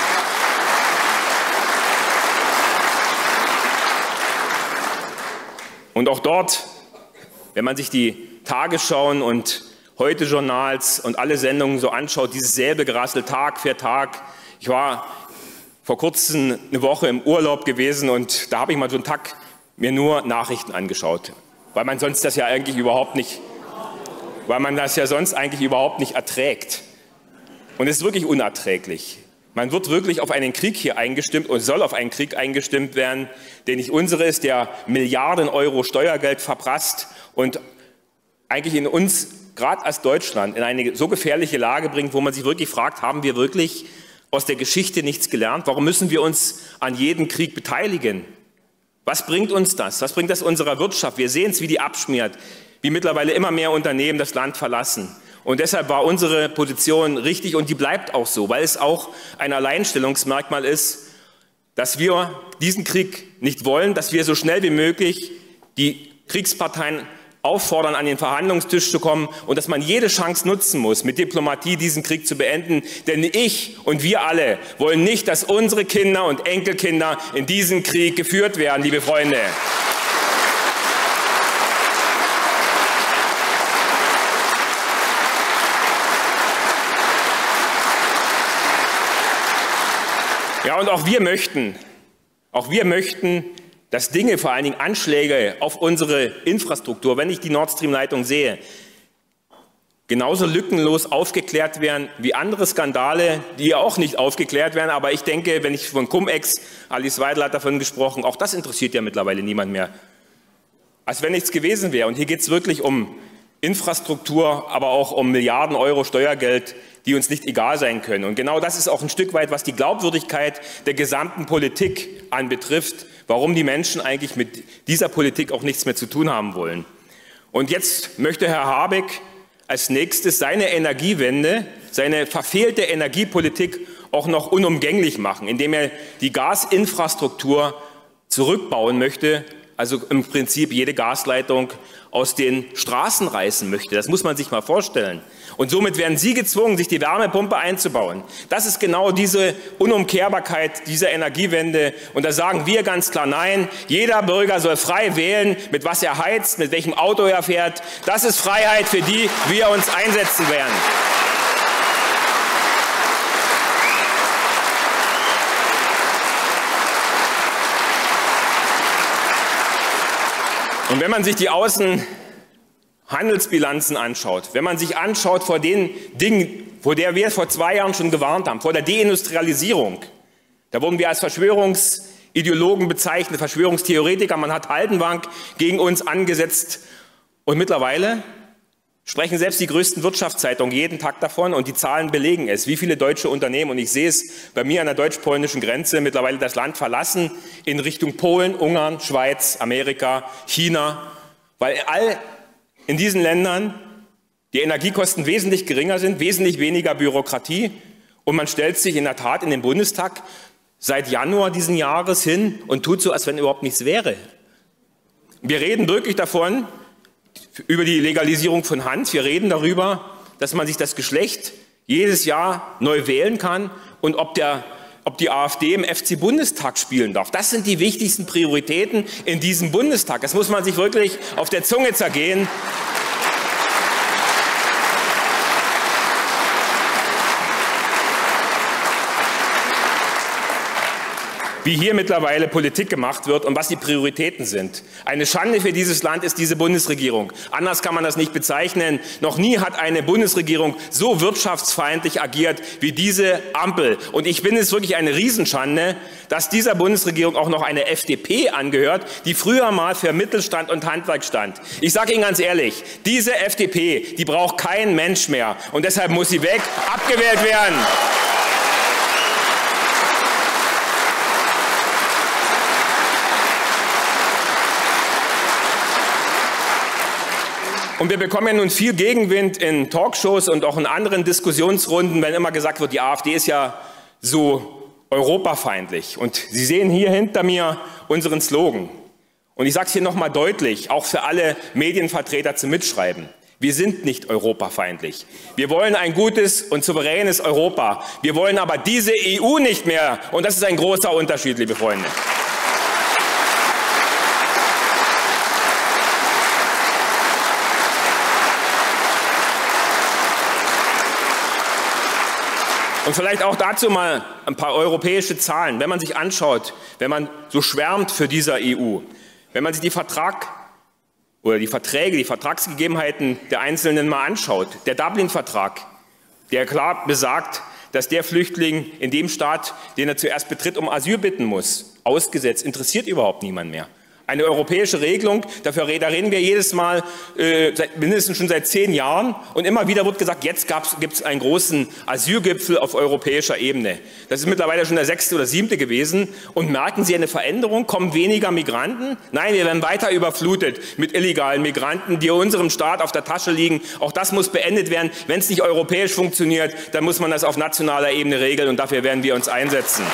Und auch dort, wenn man sich die Tagesschauen und Heute-Journals und alle Sendungen so anschaut, dieses selbe Gerassel Tag für Tag. Ich war vor kurzem eine Woche im Urlaub gewesen und da habe ich mal so einen Tag mir nur Nachrichten angeschaut, weil man sonst das ja eigentlich überhaupt nicht erträgt. Und es ist wirklich unerträglich. Man wird wirklich auf einen Krieg hier eingestimmt und soll auf einen Krieg eingestimmt werden, der nicht unsere ist, der Milliarden Euro Steuergeld verprasst und eigentlich in uns, gerade als Deutschland, in eine so gefährliche Lage bringt, wo man sich wirklich fragt, haben wir wirklich aus der Geschichte nichts gelernt? Warum müssen wir uns an jedem Krieg beteiligen? Was bringt uns das? Was bringt das unserer Wirtschaft? Wir sehen es, wie die abschmiert, wie mittlerweile immer mehr Unternehmen das Land verlassen. Und deshalb war unsere Position richtig und die bleibt auch so, weil es auch ein Alleinstellungsmerkmal ist, dass wir diesen Krieg nicht wollen, dass wir so schnell wie möglich die Kriegsparteien auffordern, an den Verhandlungstisch zu kommen und dass man jede Chance nutzen muss, mit Diplomatie diesen Krieg zu beenden. Denn ich und wir alle wollen nicht, dass unsere Kinder und Enkelkinder in diesen Krieg geführt werden, liebe Freunde. Ja, und auch wir möchten, dass Dinge, vor allen Dingen Anschläge auf unsere Infrastruktur, wenn ich die Nord Stream-Leitung sehe, genauso lückenlos aufgeklärt werden wie andere Skandale, die ja auch nicht aufgeklärt werden. Aber ich denke, wenn ich von Cum-Ex, Alice Weidel hat davon gesprochen, auch das interessiert ja mittlerweile niemand mehr. Als wenn nichts gewesen wäre. Und hier geht es wirklich um Infrastruktur, aber auch um Milliarden Euro Steuergeld, die uns nicht egal sein können. Und genau das ist auch ein Stück weit, was die Glaubwürdigkeit der gesamten Politik anbetrifft, warum die Menschen eigentlich mit dieser Politik auch nichts mehr zu tun haben wollen. Und jetzt möchte Herr Habeck als nächstes seine Energiewende, seine verfehlte Energiepolitik auch noch unumgänglich machen, indem er die Gasinfrastruktur zurückbauen möchte, also im Prinzip jede Gasleitung aus den Straßen reißen möchte. Das muss man sich mal vorstellen. Und somit werden Sie gezwungen, sich die Wärmepumpe einzubauen. Das ist genau diese Unumkehrbarkeit dieser Energiewende. Und da sagen wir ganz klar nein. Jeder Bürger soll frei wählen, mit was er heizt, mit welchem Auto er fährt. Das ist Freiheit, für die wir uns einsetzen werden. Und wenn man sich die Außenhandelsbilanzen anschaut, wenn man sich anschaut vor den Dingen, vor der wir vor 2 Jahren schon gewarnt haben, vor der Deindustrialisierung, da wurden wir als Verschwörungsideologen bezeichnet, Verschwörungstheoretiker, man hat Haldenwang gegen uns angesetzt und mittlerweile sprechen selbst die größten Wirtschaftszeitungen jeden Tag davon und die Zahlen belegen es, wie viele deutsche Unternehmen, und ich sehe es bei mir an der deutsch-polnischen Grenze, mittlerweile das Land verlassen in Richtung Polen, Ungarn, Schweiz, Amerika, China, weil in diesen Ländern die Energiekosten wesentlich geringer sind, wesentlich weniger Bürokratie und man stellt sich in der Tat in den Bundestag seit Januar diesen Jahres hin und tut so, als wenn überhaupt nichts wäre. Wir reden wirklich davon, über die Legalisierung von Hanf. Wir reden darüber, dass man sich das Geschlecht jedes Jahr neu wählen kann und ob die AfD im FC Bundestag spielen darf. Das sind die wichtigsten Prioritäten in diesem Bundestag. Das muss man sich wirklich auf der Zunge zergehen. Wie hier mittlerweile Politik gemacht wird und was die Prioritäten sind. Eine Schande für dieses Land ist diese Bundesregierung. Anders kann man das nicht bezeichnen. Noch nie hat eine Bundesregierung so wirtschaftsfeindlich agiert wie diese Ampel. Und ich finde es wirklich eine Riesenschande, dass dieser Bundesregierung auch noch eine FDP angehört, die früher mal für Mittelstand und Handwerk stand. Ich sage Ihnen ganz ehrlich, diese FDP, die braucht kein Mensch mehr. Und deshalb muss sie weg, abgewählt werden. Und wir bekommen ja nun viel Gegenwind in Talkshows und auch in anderen Diskussionsrunden, wenn immer gesagt wird, die AfD ist ja so europafeindlich. Und Sie sehen hier hinter mir unseren Slogan. Und ich sage es hier nochmal deutlich, auch für alle Medienvertreter zum Mitschreiben. Wir sind nicht europafeindlich. Wir wollen ein gutes und souveränes Europa. Wir wollen aber diese EU nicht mehr. Und das ist ein großer Unterschied, liebe Freunde. Und vielleicht auch dazu mal ein paar europäische Zahlen. Wenn man sich anschaut, wenn man so schwärmt für dieser EU, wenn man sich die Vertragsgegebenheiten der Einzelnen mal anschaut, der Dublin-Vertrag, der klar besagt, dass der Flüchtling in dem Staat, den er zuerst betritt, um Asyl bitten muss, ausgesetzt. Interessiert überhaupt niemand mehr. Eine europäische Regelung, da reden wir jedes Mal, mindestens schon seit 10 Jahren. Und immer wieder wird gesagt, jetzt gibt es einen großen Asylgipfel auf europäischer Ebene. Das ist mittlerweile schon der 6. oder 7. gewesen. Und merken Sie eine Veränderung? Kommen weniger Migranten? Nein, wir werden weiter überflutet mit illegalen Migranten, die unserem Staat auf der Tasche liegen. Auch das muss beendet werden. Wenn es nicht europäisch funktioniert, dann muss man das auf nationaler Ebene regeln. Und dafür werden wir uns einsetzen.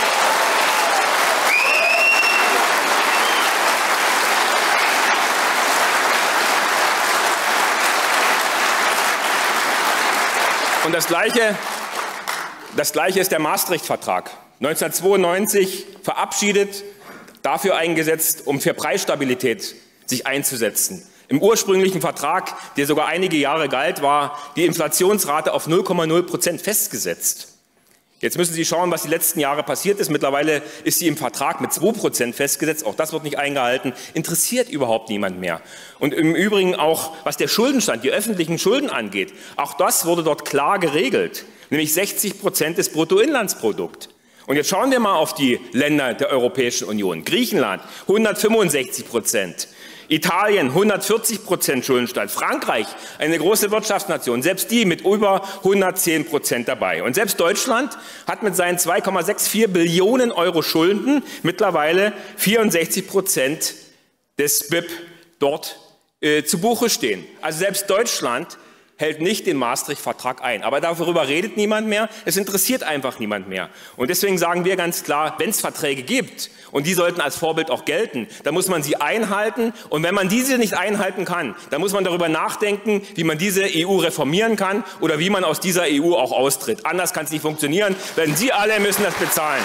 Und das Gleiche ist der Maastricht-Vertrag. 1992 verabschiedet, dafür eingesetzt, um für Preisstabilität sich einzusetzen. Im ursprünglichen Vertrag, der sogar einige Jahre galt, war die Inflationsrate auf 0,0% festgesetzt. Jetzt müssen Sie schauen, was die letzten Jahre passiert ist. Mittlerweile ist sie im Vertrag mit 2% festgesetzt. Auch das wird nicht eingehalten. Interessiert überhaupt niemand mehr. Und im Übrigen auch, was der Schuldenstand, die öffentlichen Schulden angeht, auch das wurde dort klar geregelt. Nämlich 60% des Bruttoinlandsprodukts. Und jetzt schauen wir mal auf die Länder der Europäischen Union. Griechenland 165%. Italien 140% Schuldenstand, Frankreich, eine große Wirtschaftsnation, selbst die mit über 110% dabei. Und selbst Deutschland hat mit seinen 2,64 Billionen Euro Schulden mittlerweile 64% des BIP dort zu Buche stehen. Also selbst Deutschland hält nicht den Maastricht-Vertrag ein. Aber darüber redet niemand mehr, es interessiert einfach niemand mehr. Und deswegen sagen wir ganz klar, wenn es Verträge gibt, und die sollten als Vorbild auch gelten, dann muss man sie einhalten. Und wenn man diese nicht einhalten kann, dann muss man darüber nachdenken, wie man diese EU reformieren kann oder wie man aus dieser EU auch austritt. Anders kann es nicht funktionieren, denn Sie alle müssen das bezahlen.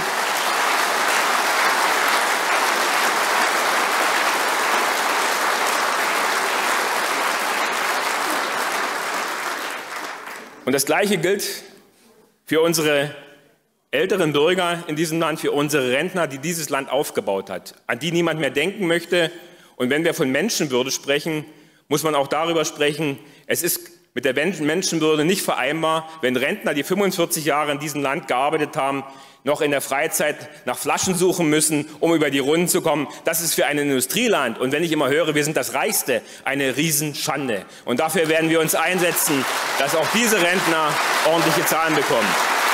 Und das Gleiche gilt für unsere älteren Bürger in diesem Land, für unsere Rentner, die dieses Land aufgebaut hat, an die niemand mehr denken möchte. Und wenn wir von Menschenwürde sprechen, muss man auch darüber sprechen, es ist mit der Menschenwürde nicht vereinbar, wenn Rentner, die 45 Jahre in diesem Land gearbeitet haben, noch in der Freizeit nach Flaschen suchen müssen, um über die Runden zu kommen. Das ist für ein Industrieland, und wenn ich immer höre, wir sind das Reichste, eine Riesenschande. Und dafür werden wir uns einsetzen, dass auch diese Rentner ordentliche Zahlen bekommen.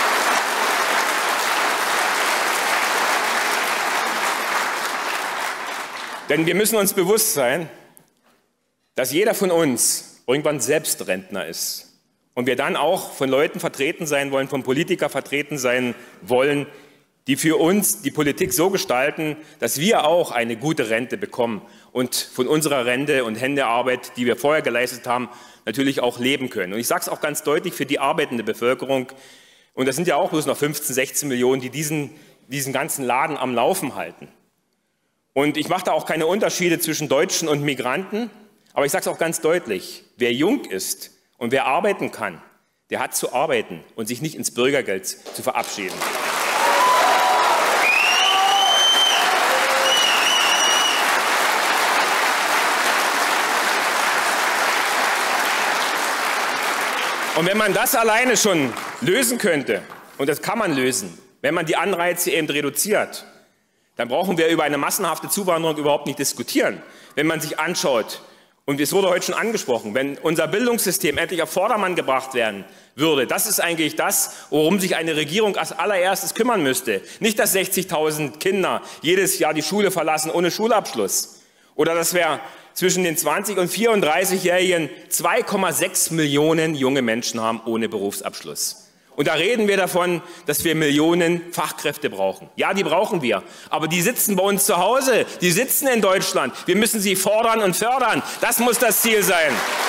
Denn wir müssen uns bewusst sein, dass jeder von uns irgendwann selbst Rentner ist. Und wir dann auch von Leuten vertreten sein wollen, von Politikern vertreten sein wollen, die für uns die Politik so gestalten, dass wir auch eine gute Rente bekommen und von unserer Rente und Händearbeit, die wir vorher geleistet haben, natürlich auch leben können. Und ich sage es auch ganz deutlich für die arbeitende Bevölkerung, und das sind ja auch bloß noch 15, 16 Millionen, die diesen ganzen Laden am Laufen halten. Und ich mache da auch keine Unterschiede zwischen Deutschen und Migranten, aber ich sage es auch ganz deutlich, wer jung ist und wer arbeiten kann, der hat zu arbeiten und sich nicht ins Bürgergeld zu verabschieden. Und wenn man das alleine schon lösen könnte, und das kann man lösen, wenn man die Anreize eben reduziert, dann brauchen wir über eine massenhafte Zuwanderung überhaupt nicht diskutieren. Wenn man sich anschaut, und es wurde heute schon angesprochen, wenn unser Bildungssystem endlich auf Vordermann gebracht werden würde, das ist eigentlich das, worum sich eine Regierung als allererstes kümmern müsste. Nicht, dass 60.000 Kinder jedes Jahr die Schule verlassen ohne Schulabschluss. Oder dass wir zwischen den 20- und 34-Jährigen 2,6 Millionen junge Menschen haben ohne Berufsabschluss. Und da reden wir davon, dass wir Millionen Fachkräfte brauchen. Ja, die brauchen wir. Aber die sitzen bei uns zu Hause. Die sitzen in Deutschland. Wir müssen sie fordern und fördern. Das muss das Ziel sein.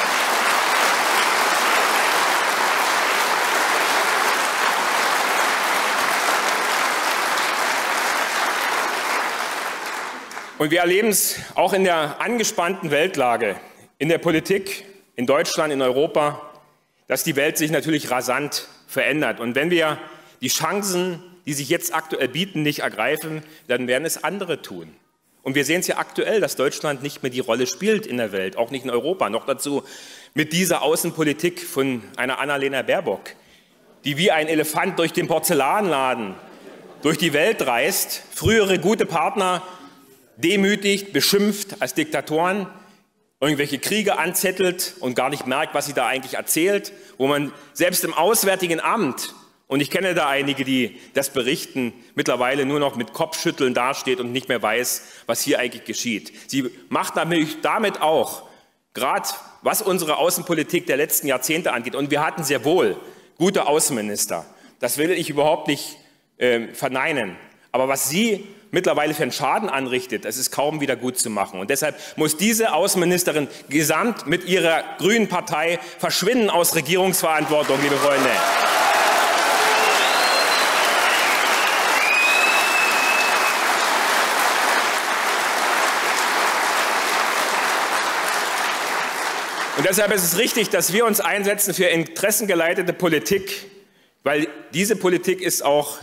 Und wir erleben es auch in der angespannten Weltlage, in der Politik, in Deutschland, in Europa, dass die Welt sich natürlich rasant verändert. Und wenn wir die Chancen, die sich jetzt aktuell bieten, nicht ergreifen, dann werden es andere tun. Und wir sehen es ja aktuell, dass Deutschland nicht mehr die Rolle spielt in der Welt, auch nicht in Europa. Noch dazu mit dieser Außenpolitik von einer Annalena Baerbock, die wie ein Elefant durch den Porzellanladen durch die Welt reist, frühere gute Partner demütigt, beschimpft als Diktatoren, irgendwelche Kriege anzettelt und gar nicht merkt, was sie da eigentlich erzählt, wo man selbst im Auswärtigen Amt, und ich kenne da einige, die das berichten, mittlerweile nur noch mit Kopfschütteln dasteht und nicht mehr weiß, was hier eigentlich geschieht. Sie macht natürlich damit auch, gerade was unsere Außenpolitik der letzten Jahrzehnte angeht, und wir hatten sehr wohl gute Außenminister, das will ich überhaupt nicht verneinen, aber was sie mittlerweile für einen Schaden anrichtet, das ist kaum wieder gut zu machen. Und deshalb muss diese Außenministerin gesamt mit ihrer grünen Partei verschwinden aus Regierungsverantwortung, liebe Freunde. Und deshalb ist es richtig, dass wir uns einsetzen für interessengeleitete Politik, weil diese Politik ist auch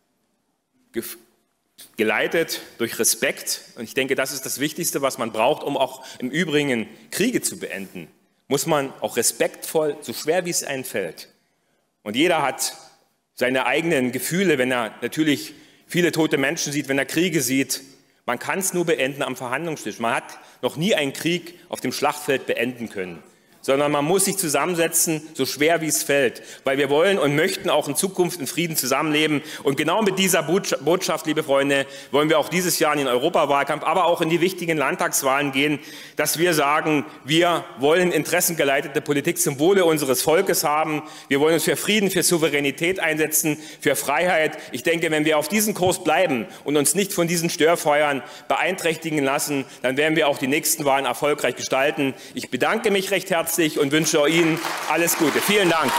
geleitet durch Respekt. Und ich denke, das ist das Wichtigste, was man braucht, um auch im Übrigen Kriege zu beenden. Muss man auch respektvoll, so schwer wie es einem fällt. Und jeder hat seine eigenen Gefühle, wenn er natürlich viele tote Menschen sieht, wenn er Kriege sieht. Man kann es nur beenden am Verhandlungstisch. Man hat noch nie einen Krieg auf dem Schlachtfeld beenden können, sondern man muss sich zusammensetzen, so schwer wie es fällt, weil wir wollen und möchten auch in Zukunft in Frieden zusammenleben. Und genau mit dieser Botschaft, liebe Freunde, wollen wir auch dieses Jahr in den Europawahlkampf, aber auch in die wichtigen Landtagswahlen gehen, dass wir sagen, wir wollen interessengeleitete Politik zum Wohle unseres Volkes haben. Wir wollen uns für Frieden, für Souveränität einsetzen, für Freiheit. Ich denke, wenn wir auf diesem Kurs bleiben und uns nicht von diesen Störfeuern beeinträchtigen lassen, dann werden wir auch die nächsten Wahlen erfolgreich gestalten. Ich bedanke mich recht herzlich und wünsche Ihnen alles Gute. Vielen Dank.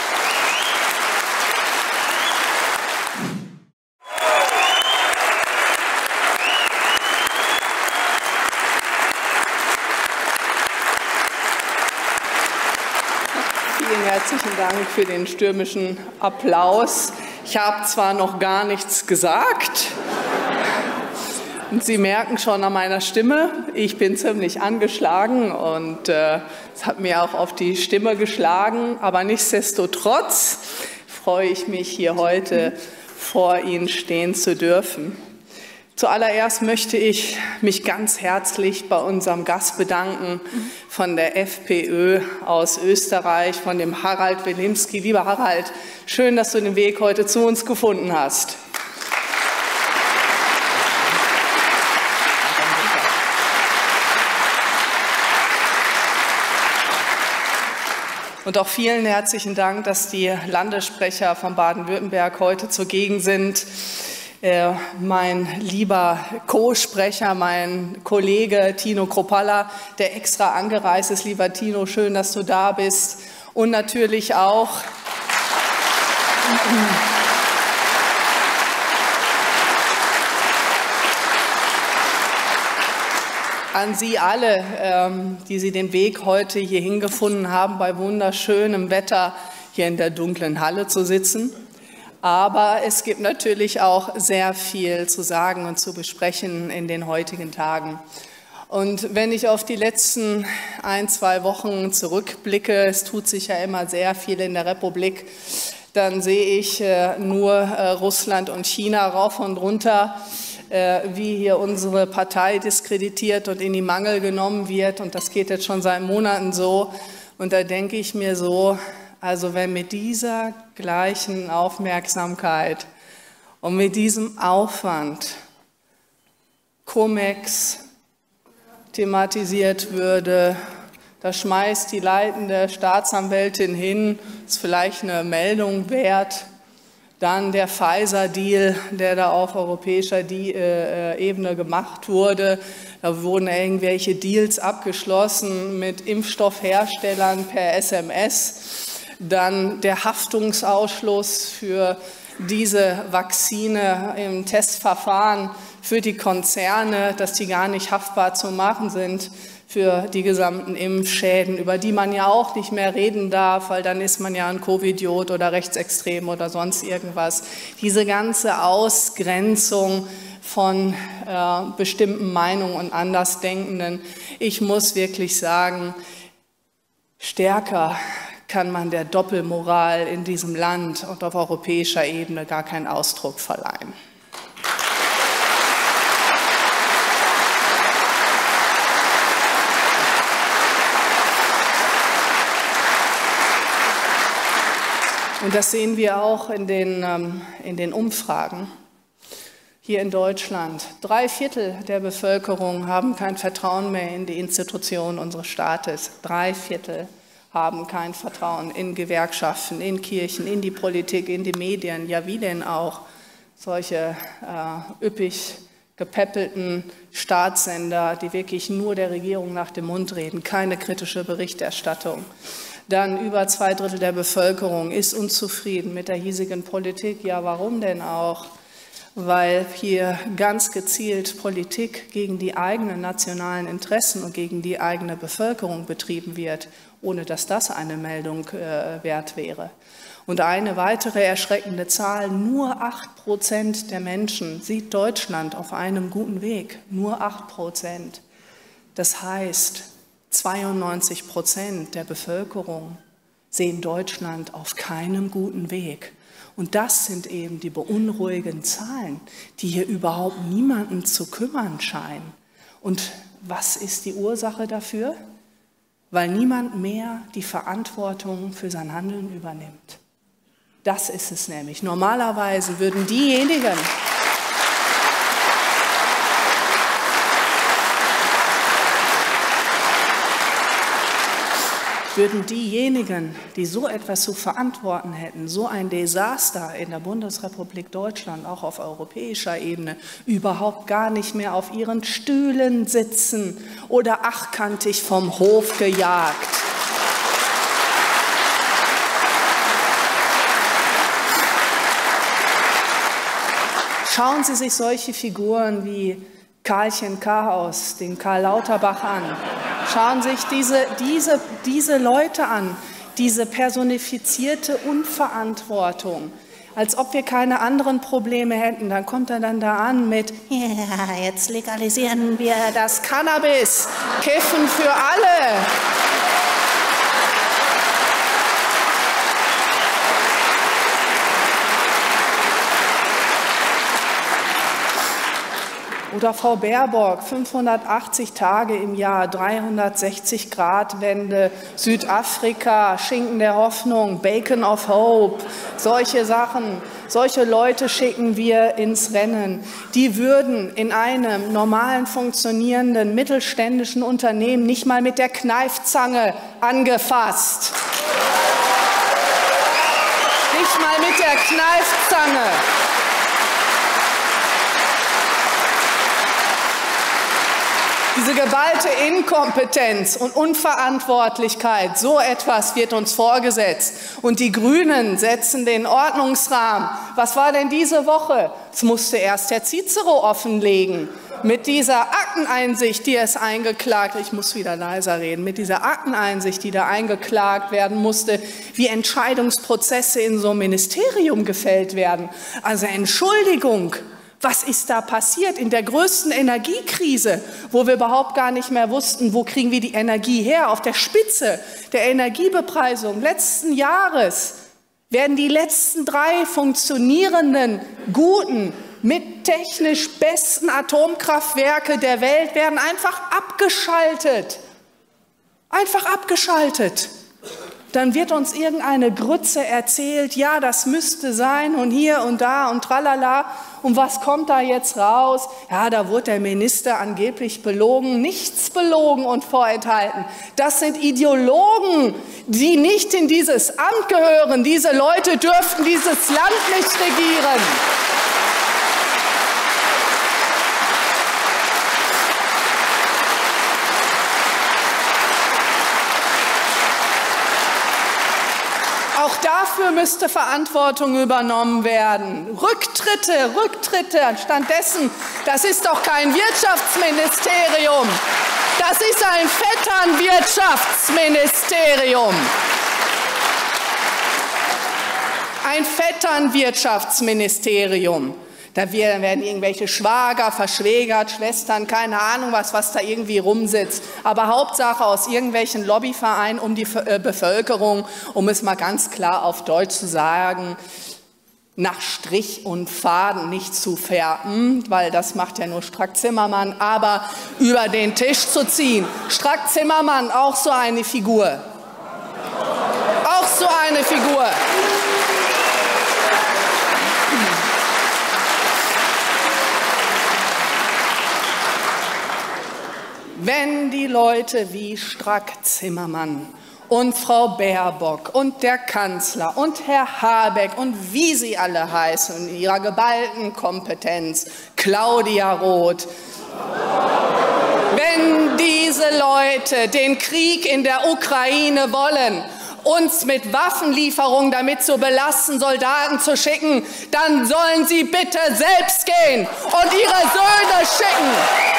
Vielen herzlichen Dank für den stürmischen Applaus. Ich habe zwar noch gar nichts gesagt, und Sie merken schon an meiner Stimme, ich bin ziemlich angeschlagen und es hat mir auch auf die Stimme geschlagen. Aber nichtsdestotrotz freue ich mich, hier heute vor Ihnen stehen zu dürfen. Zuallererst möchte ich mich ganz herzlich bei unserem Gast bedanken von der FPÖ aus Österreich, von dem Harald Wilimski. Lieber Harald, schön, dass du den Weg heute zu uns gefunden hast. Und auch vielen herzlichen Dank, dass die Landessprecher von Baden-Württemberg heute zugegen sind. Mein lieber Co-Sprecher, mein Kollege Tino Kropalla, der extra angereist ist. Lieber Tino, schön, dass du da bist. Und natürlich auch an Sie alle, die Sie den Weg heute hierhin gefunden haben, bei wunderschönem Wetter hier in der dunklen Halle zu sitzen. Aber es gibt natürlich auch sehr viel zu sagen und zu besprechen in den heutigen Tagen. Und wenn ich auf die letzten 1-2 Wochen zurückblicke, es tut sich ja immer sehr viel in der Republik, dann sehe ich nur Russland und China rauf und runter, wie hier unsere Partei diskreditiert und in die Mangel genommen wird. Und das geht jetzt schon seit Monaten so. Und da denke ich mir so, also wenn mit dieser gleichen Aufmerksamkeit und mit diesem Aufwand Cum-Ex thematisiert würde, da schmeißt die leitende Staatsanwältin hin, ist vielleicht eine Meldung wert. Dann der Pfizer-Deal, der da auf europäischer Ebene gemacht wurde. Da wurden irgendwelche Deals abgeschlossen mit Impfstoffherstellern per SMS. Dann der Haftungsausschluss für diese Vakzine im Testverfahren für die Konzerne, dass die gar nicht haftbar zu machen sind für die gesamten Impfschäden, über die man ja auch nicht mehr reden darf, weil dann ist man ja ein Covidiot oder rechtsextrem oder sonst irgendwas. Diese ganze Ausgrenzung von bestimmten Meinungen und Andersdenkenden. Ich muss wirklich sagen, stärker kann man der Doppelmoral in diesem Land und auf europäischer Ebene gar keinen Ausdruck verleihen. Und das sehen wir auch in den Umfragen. Hier in Deutschland, 3/4 der Bevölkerung haben kein Vertrauen mehr in die Institutionen unseres Staates. 3/4 haben kein Vertrauen in Gewerkschaften, in Kirchen, in die Politik, in die Medien. Ja, wie denn auch solche üppig gepäppelten Staatssender, die wirklich nur der Regierung nach dem Mund reden, keine kritische Berichterstattung. Dann über 2/3 der Bevölkerung ist unzufrieden mit der hiesigen Politik. Ja, warum denn auch? Weil hier ganz gezielt Politik gegen die eigenen nationalen Interessen und gegen die eigene Bevölkerung betrieben wird, ohne dass das eine Meldung wert wäre. Und eine weitere erschreckende Zahl, nur 8% der Menschen sieht Deutschland auf einem guten Weg, nur 8%. Das heißt, 92% der Bevölkerung sehen Deutschland auf keinem guten Weg. Und das sind eben die beunruhigenden Zahlen, die hier überhaupt niemanden zu kümmern scheinen. Und was ist die Ursache dafür? Weil niemand mehr die Verantwortung für sein Handeln übernimmt. Das ist es nämlich. Normalerweise würden diejenigen, die so etwas zu verantworten hätten, so ein Desaster in der Bundesrepublik Deutschland, auch auf europäischer Ebene, überhaupt gar nicht mehr auf ihren Stühlen sitzen oder achtkantig vom Hof gejagt. Schauen Sie sich solche Figuren wie Karlchen Chaos, den Karl Lauterbach an. Schauen Sie sich diese Leute an, diese personifizierte Unverantwortung, als ob wir keine anderen Probleme hätten. Dann kommt er dann da an mit, ja, jetzt legalisieren wir das Cannabis, Kiffen für alle. Oder Frau Baerbock, 580 Tage im Jahr, 360-Grad-Wende, Südafrika, Schinken der Hoffnung, Bacon of Hope, solche Sachen, solche Leute schicken wir ins Rennen. Die würden in einem normalen, funktionierenden, mittelständischen Unternehmen nicht mal mit der Kneifzange angefasst. Nicht mal mit der Kneifzange. Diese geballte Inkompetenz und Unverantwortlichkeit, so etwas wird uns vorgesetzt. Und die Grünen setzen den Ordnungsrahmen. Was war denn diese Woche? Es musste erst Herr Cicero offenlegen. Mit dieser Akteneinsicht, die es eingeklagt, ich muss wieder leiser reden, mit dieser Akteneinsicht, die da eingeklagt werden musste, wie Entscheidungsprozesse in so einem Ministerium gefällt werden. Also Entschuldigung. Was ist da passiert in der größten Energiekrise, wo wir überhaupt gar nicht mehr wussten, wo kriegen wir die Energie her? Auf der Spitze der Energiebepreisung letzten Jahres werden die letzten 3 funktionierenden, guten, mit technisch besten Atomkraftwerke der Welt werden einfach abgeschaltet. Einfach abgeschaltet. Dann wird uns irgendeine Grütze erzählt, ja, das müsste sein und hier und da und tralala. Und was kommt da jetzt raus? Ja, da wurde der Minister angeblich belogen. Nichts belogen und vorenthalten. Das sind Ideologen, die nicht in dieses Amt gehören. Diese Leute dürften dieses Land nicht regieren. Auch dafür müsste Verantwortung übernommen werden. Rücktritte. Anstattdessen, das ist doch kein Wirtschaftsministerium. Das ist ein Vetternwirtschaftsministerium. Ein Vetternwirtschaftsministerium. Da werden irgendwelche Schwager verschwägert, Schwestern, keine Ahnung was da irgendwie rumsitzt. Aber Hauptsache aus irgendwelchen Lobbyvereinen um die Bevölkerung, um es mal ganz klar auf Deutsch zu sagen, nach Strich und Faden nicht zu färben, weil das macht ja nur Strack-Zimmermann, aber über den Tisch zu ziehen. Strack-Zimmermann, auch so eine Figur. Auch so eine Figur. Wenn die Leute wie Strack-Zimmermann und Frau Baerbock und der Kanzler und Herr Habeck und wie sie alle heißen in ihrer geballten Kompetenz, Claudia Roth, wenn diese Leute den Krieg in der Ukraine wollen, uns mit Waffenlieferungen damit zu belasten, Soldaten zu schicken, dann sollen sie bitte selbst gehen und ihre Söhne schicken.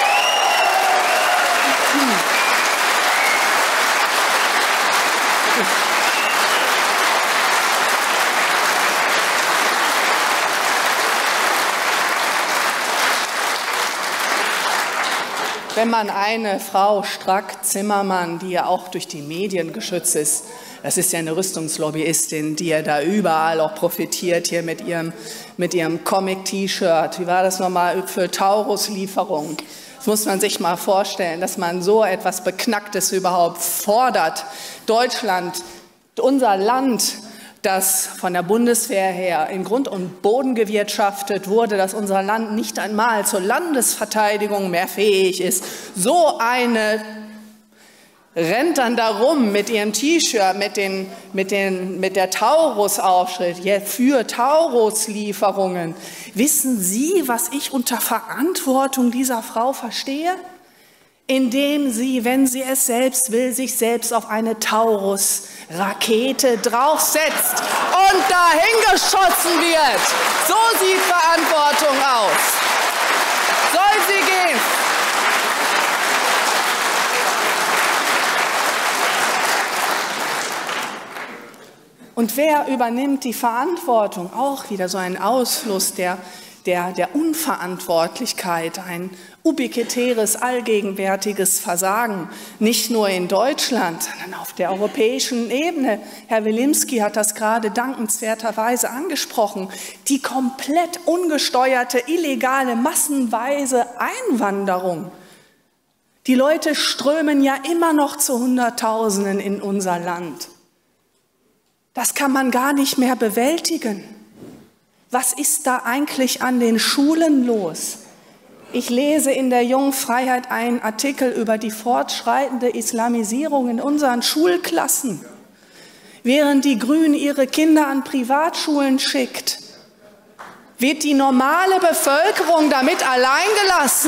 Wenn man eine Frau Strack-Zimmermann, die ja auch durch die Medien geschützt ist, das ist ja eine Rüstungslobbyistin, die ja da überall auch profitiert, hier mit ihrem Comic-T-Shirt. Wie war das nochmal für Taurus-Lieferungen? Das muss man sich mal vorstellen, dass man so etwas Beknacktes überhaupt fordert. Deutschland, unser Land, das von der Bundeswehr her in Grund und Boden gewirtschaftet wurde, dass unser Land nicht einmal zur Landesverteidigung mehr fähig ist. So eine rennt dann da rum mit ihrem T-Shirt, mit der Taurus-Aufschrift, ja, für Taurus-Lieferungen. Wissen Sie, was ich unter Verantwortung dieser Frau verstehe? Indem sie, wenn sie es selbst will, sich selbst auf eine Taurus-Rakete draufsetzt und dahin geschossen wird. So sieht Verantwortung aus. Soll sie gehen? Und wer übernimmt die Verantwortung? Auch wieder so ein Ausfluss der Unverantwortlichkeit, ein ubiquitäres, allgegenwärtiges Versagen, nicht nur in Deutschland, sondern auf der europäischen Ebene. Herr Wilimski hat das gerade dankenswerterweise angesprochen. Die komplett ungesteuerte, illegale, massenweise Einwanderung. Die Leute strömen ja immer noch zu Hunderttausenden in unser Land. Das kann man gar nicht mehr bewältigen. Was ist da eigentlich an den Schulen los? Ich lese in der Jungen Freiheit einen Artikel über die fortschreitende Islamisierung in unseren Schulklassen. Während die Grünen ihre Kinder an Privatschulen schickt, wird die normale Bevölkerung damit allein gelassen.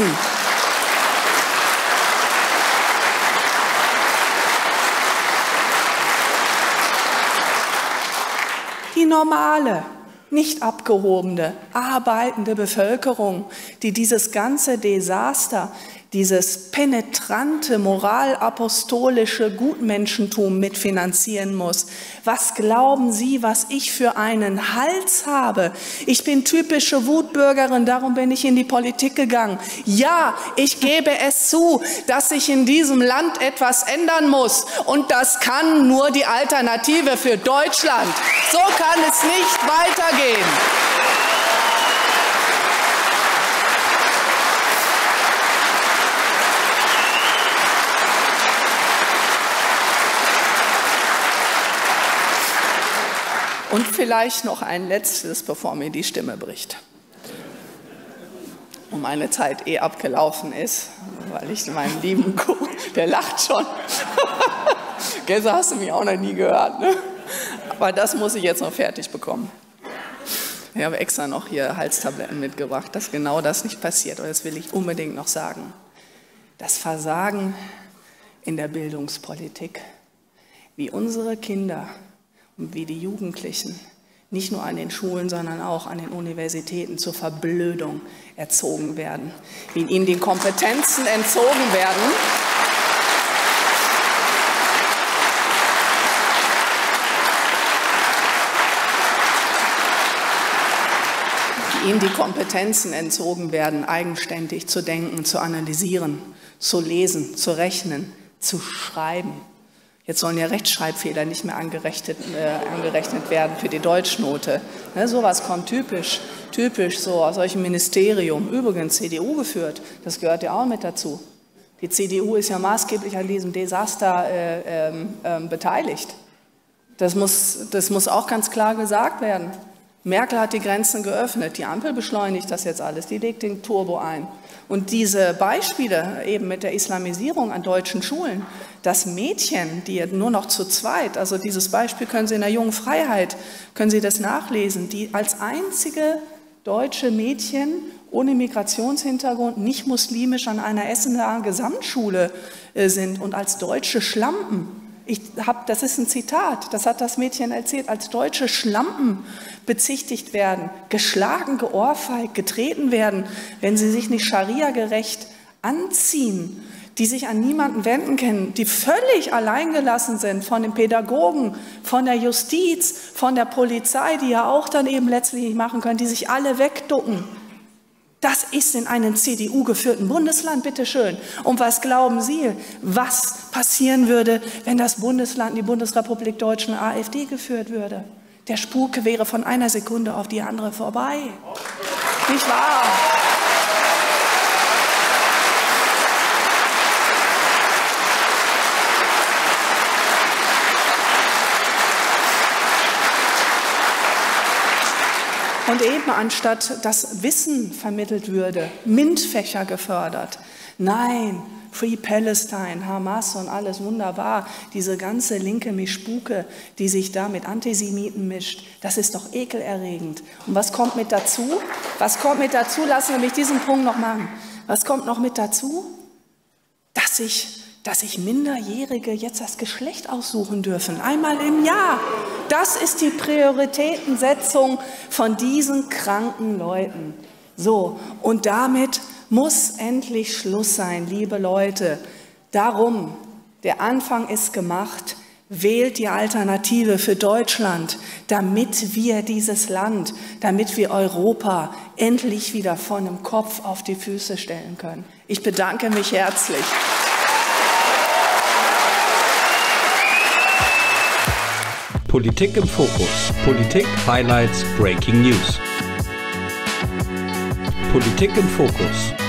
Die normale, nicht abgehobene, arbeitende Bevölkerung, die dieses ganze Desaster, dieses penetrante, moralapostolische Gutmenschentum mitfinanzieren muss. Was glauben Sie, was ich für einen Hals habe? Ich bin typische Wutbürgerin, darum bin ich in die Politik gegangen. Ja, ich gebe es zu, dass sich in diesem Land etwas ändern muss. Und das kann nur die Alternative für Deutschland. So kann es nicht weitergehen. Und vielleicht noch ein letztes, bevor mir die Stimme bricht. Und meine Zeit abgelaufen ist, weil ich meinen lieben der lacht schon. Gestern hast du mich auch noch nie gehört, ne? Aber das muss ich jetzt noch fertig bekommen. Ich habe extra noch hier Halstabletten mitgebracht, dass genau das nicht passiert. Und das will ich unbedingt noch sagen. Das Versagen in der Bildungspolitik, wie unsere Kinder und wie die Jugendlichen nicht nur an den Schulen, sondern auch an den Universitäten zur Verblödung erzogen werden, wie ihnen die Kompetenzen entzogen werden, ihnen die Kompetenzen entzogen werden, eigenständig zu denken, zu analysieren, zu lesen, zu rechnen, zu schreiben. Jetzt sollen ja Rechtschreibfehler nicht mehr angerechnet werden für die Deutschnote. Ne, sowas kommt typisch so aus solchem Ministerium, übrigens CDU geführt, das gehört ja auch mit dazu. Die CDU ist ja maßgeblich an diesem Desaster beteiligt. Das muss auch ganz klar gesagt werden. Merkel hat die Grenzen geöffnet, die Ampel beschleunigt das jetzt alles, die legt den Turbo ein. Und diese Beispiele eben mit der Islamisierung an deutschen Schulen, dass Mädchen, die nur noch zu zweit, also dieses Beispiel können Sie in der Jungen Freiheit, können Sie das nachlesen, die als einzige deutsche Mädchen ohne Migrationshintergrund, nicht muslimisch an einer Essener Gesamtschule sind und als deutsche Schlampen. Das ist ein Zitat, das hat das Mädchen erzählt, als deutsche Schlampen bezichtigt werden, geschlagen, geohrfeigt, getreten werden, wenn sie sich nicht Scharia-gerecht anziehen, die sich an niemanden wenden können, die völlig alleingelassen sind von den Pädagogen, von der Justiz, von der Polizei, die ja auch dann eben letztlich nicht machen können, die sich alle wegducken. Das ist in einem CDU-geführten Bundesland, bitteschön. Und was glauben Sie, was passieren würde, wenn das Bundesland, die Bundesrepublik Deutschland, AfD geführt würde? Der Spuk wäre von einer Sekunde auf die andere vorbei. Nicht wahr? Und eben anstatt dass Wissen vermittelt würde, MINT-Fächer gefördert. Nein, Free Palestine, Hamas und alles wunderbar. Diese ganze linke Mischpuke, die sich da mit Antisemiten mischt, das ist doch ekelerregend. Und was kommt mit dazu? Was kommt mit dazu? Lassen Sie mich diesen Punkt noch machen. Was kommt noch mit dazu? Dass sich Minderjährige jetzt das Geschlecht aussuchen dürfen, einmal im Jahr. Das ist die Prioritätensetzung von diesen kranken Leuten. So, und damit muss endlich Schluss sein, liebe Leute. Darum, der Anfang ist gemacht. Wählt die Alternative für Deutschland, damit wir dieses Land, damit wir Europa endlich wieder von dem Kopf auf die Füße stellen können. Ich bedanke mich herzlich. Politik im Fokus. Politik, Highlights, Breaking News. Politik im Fokus.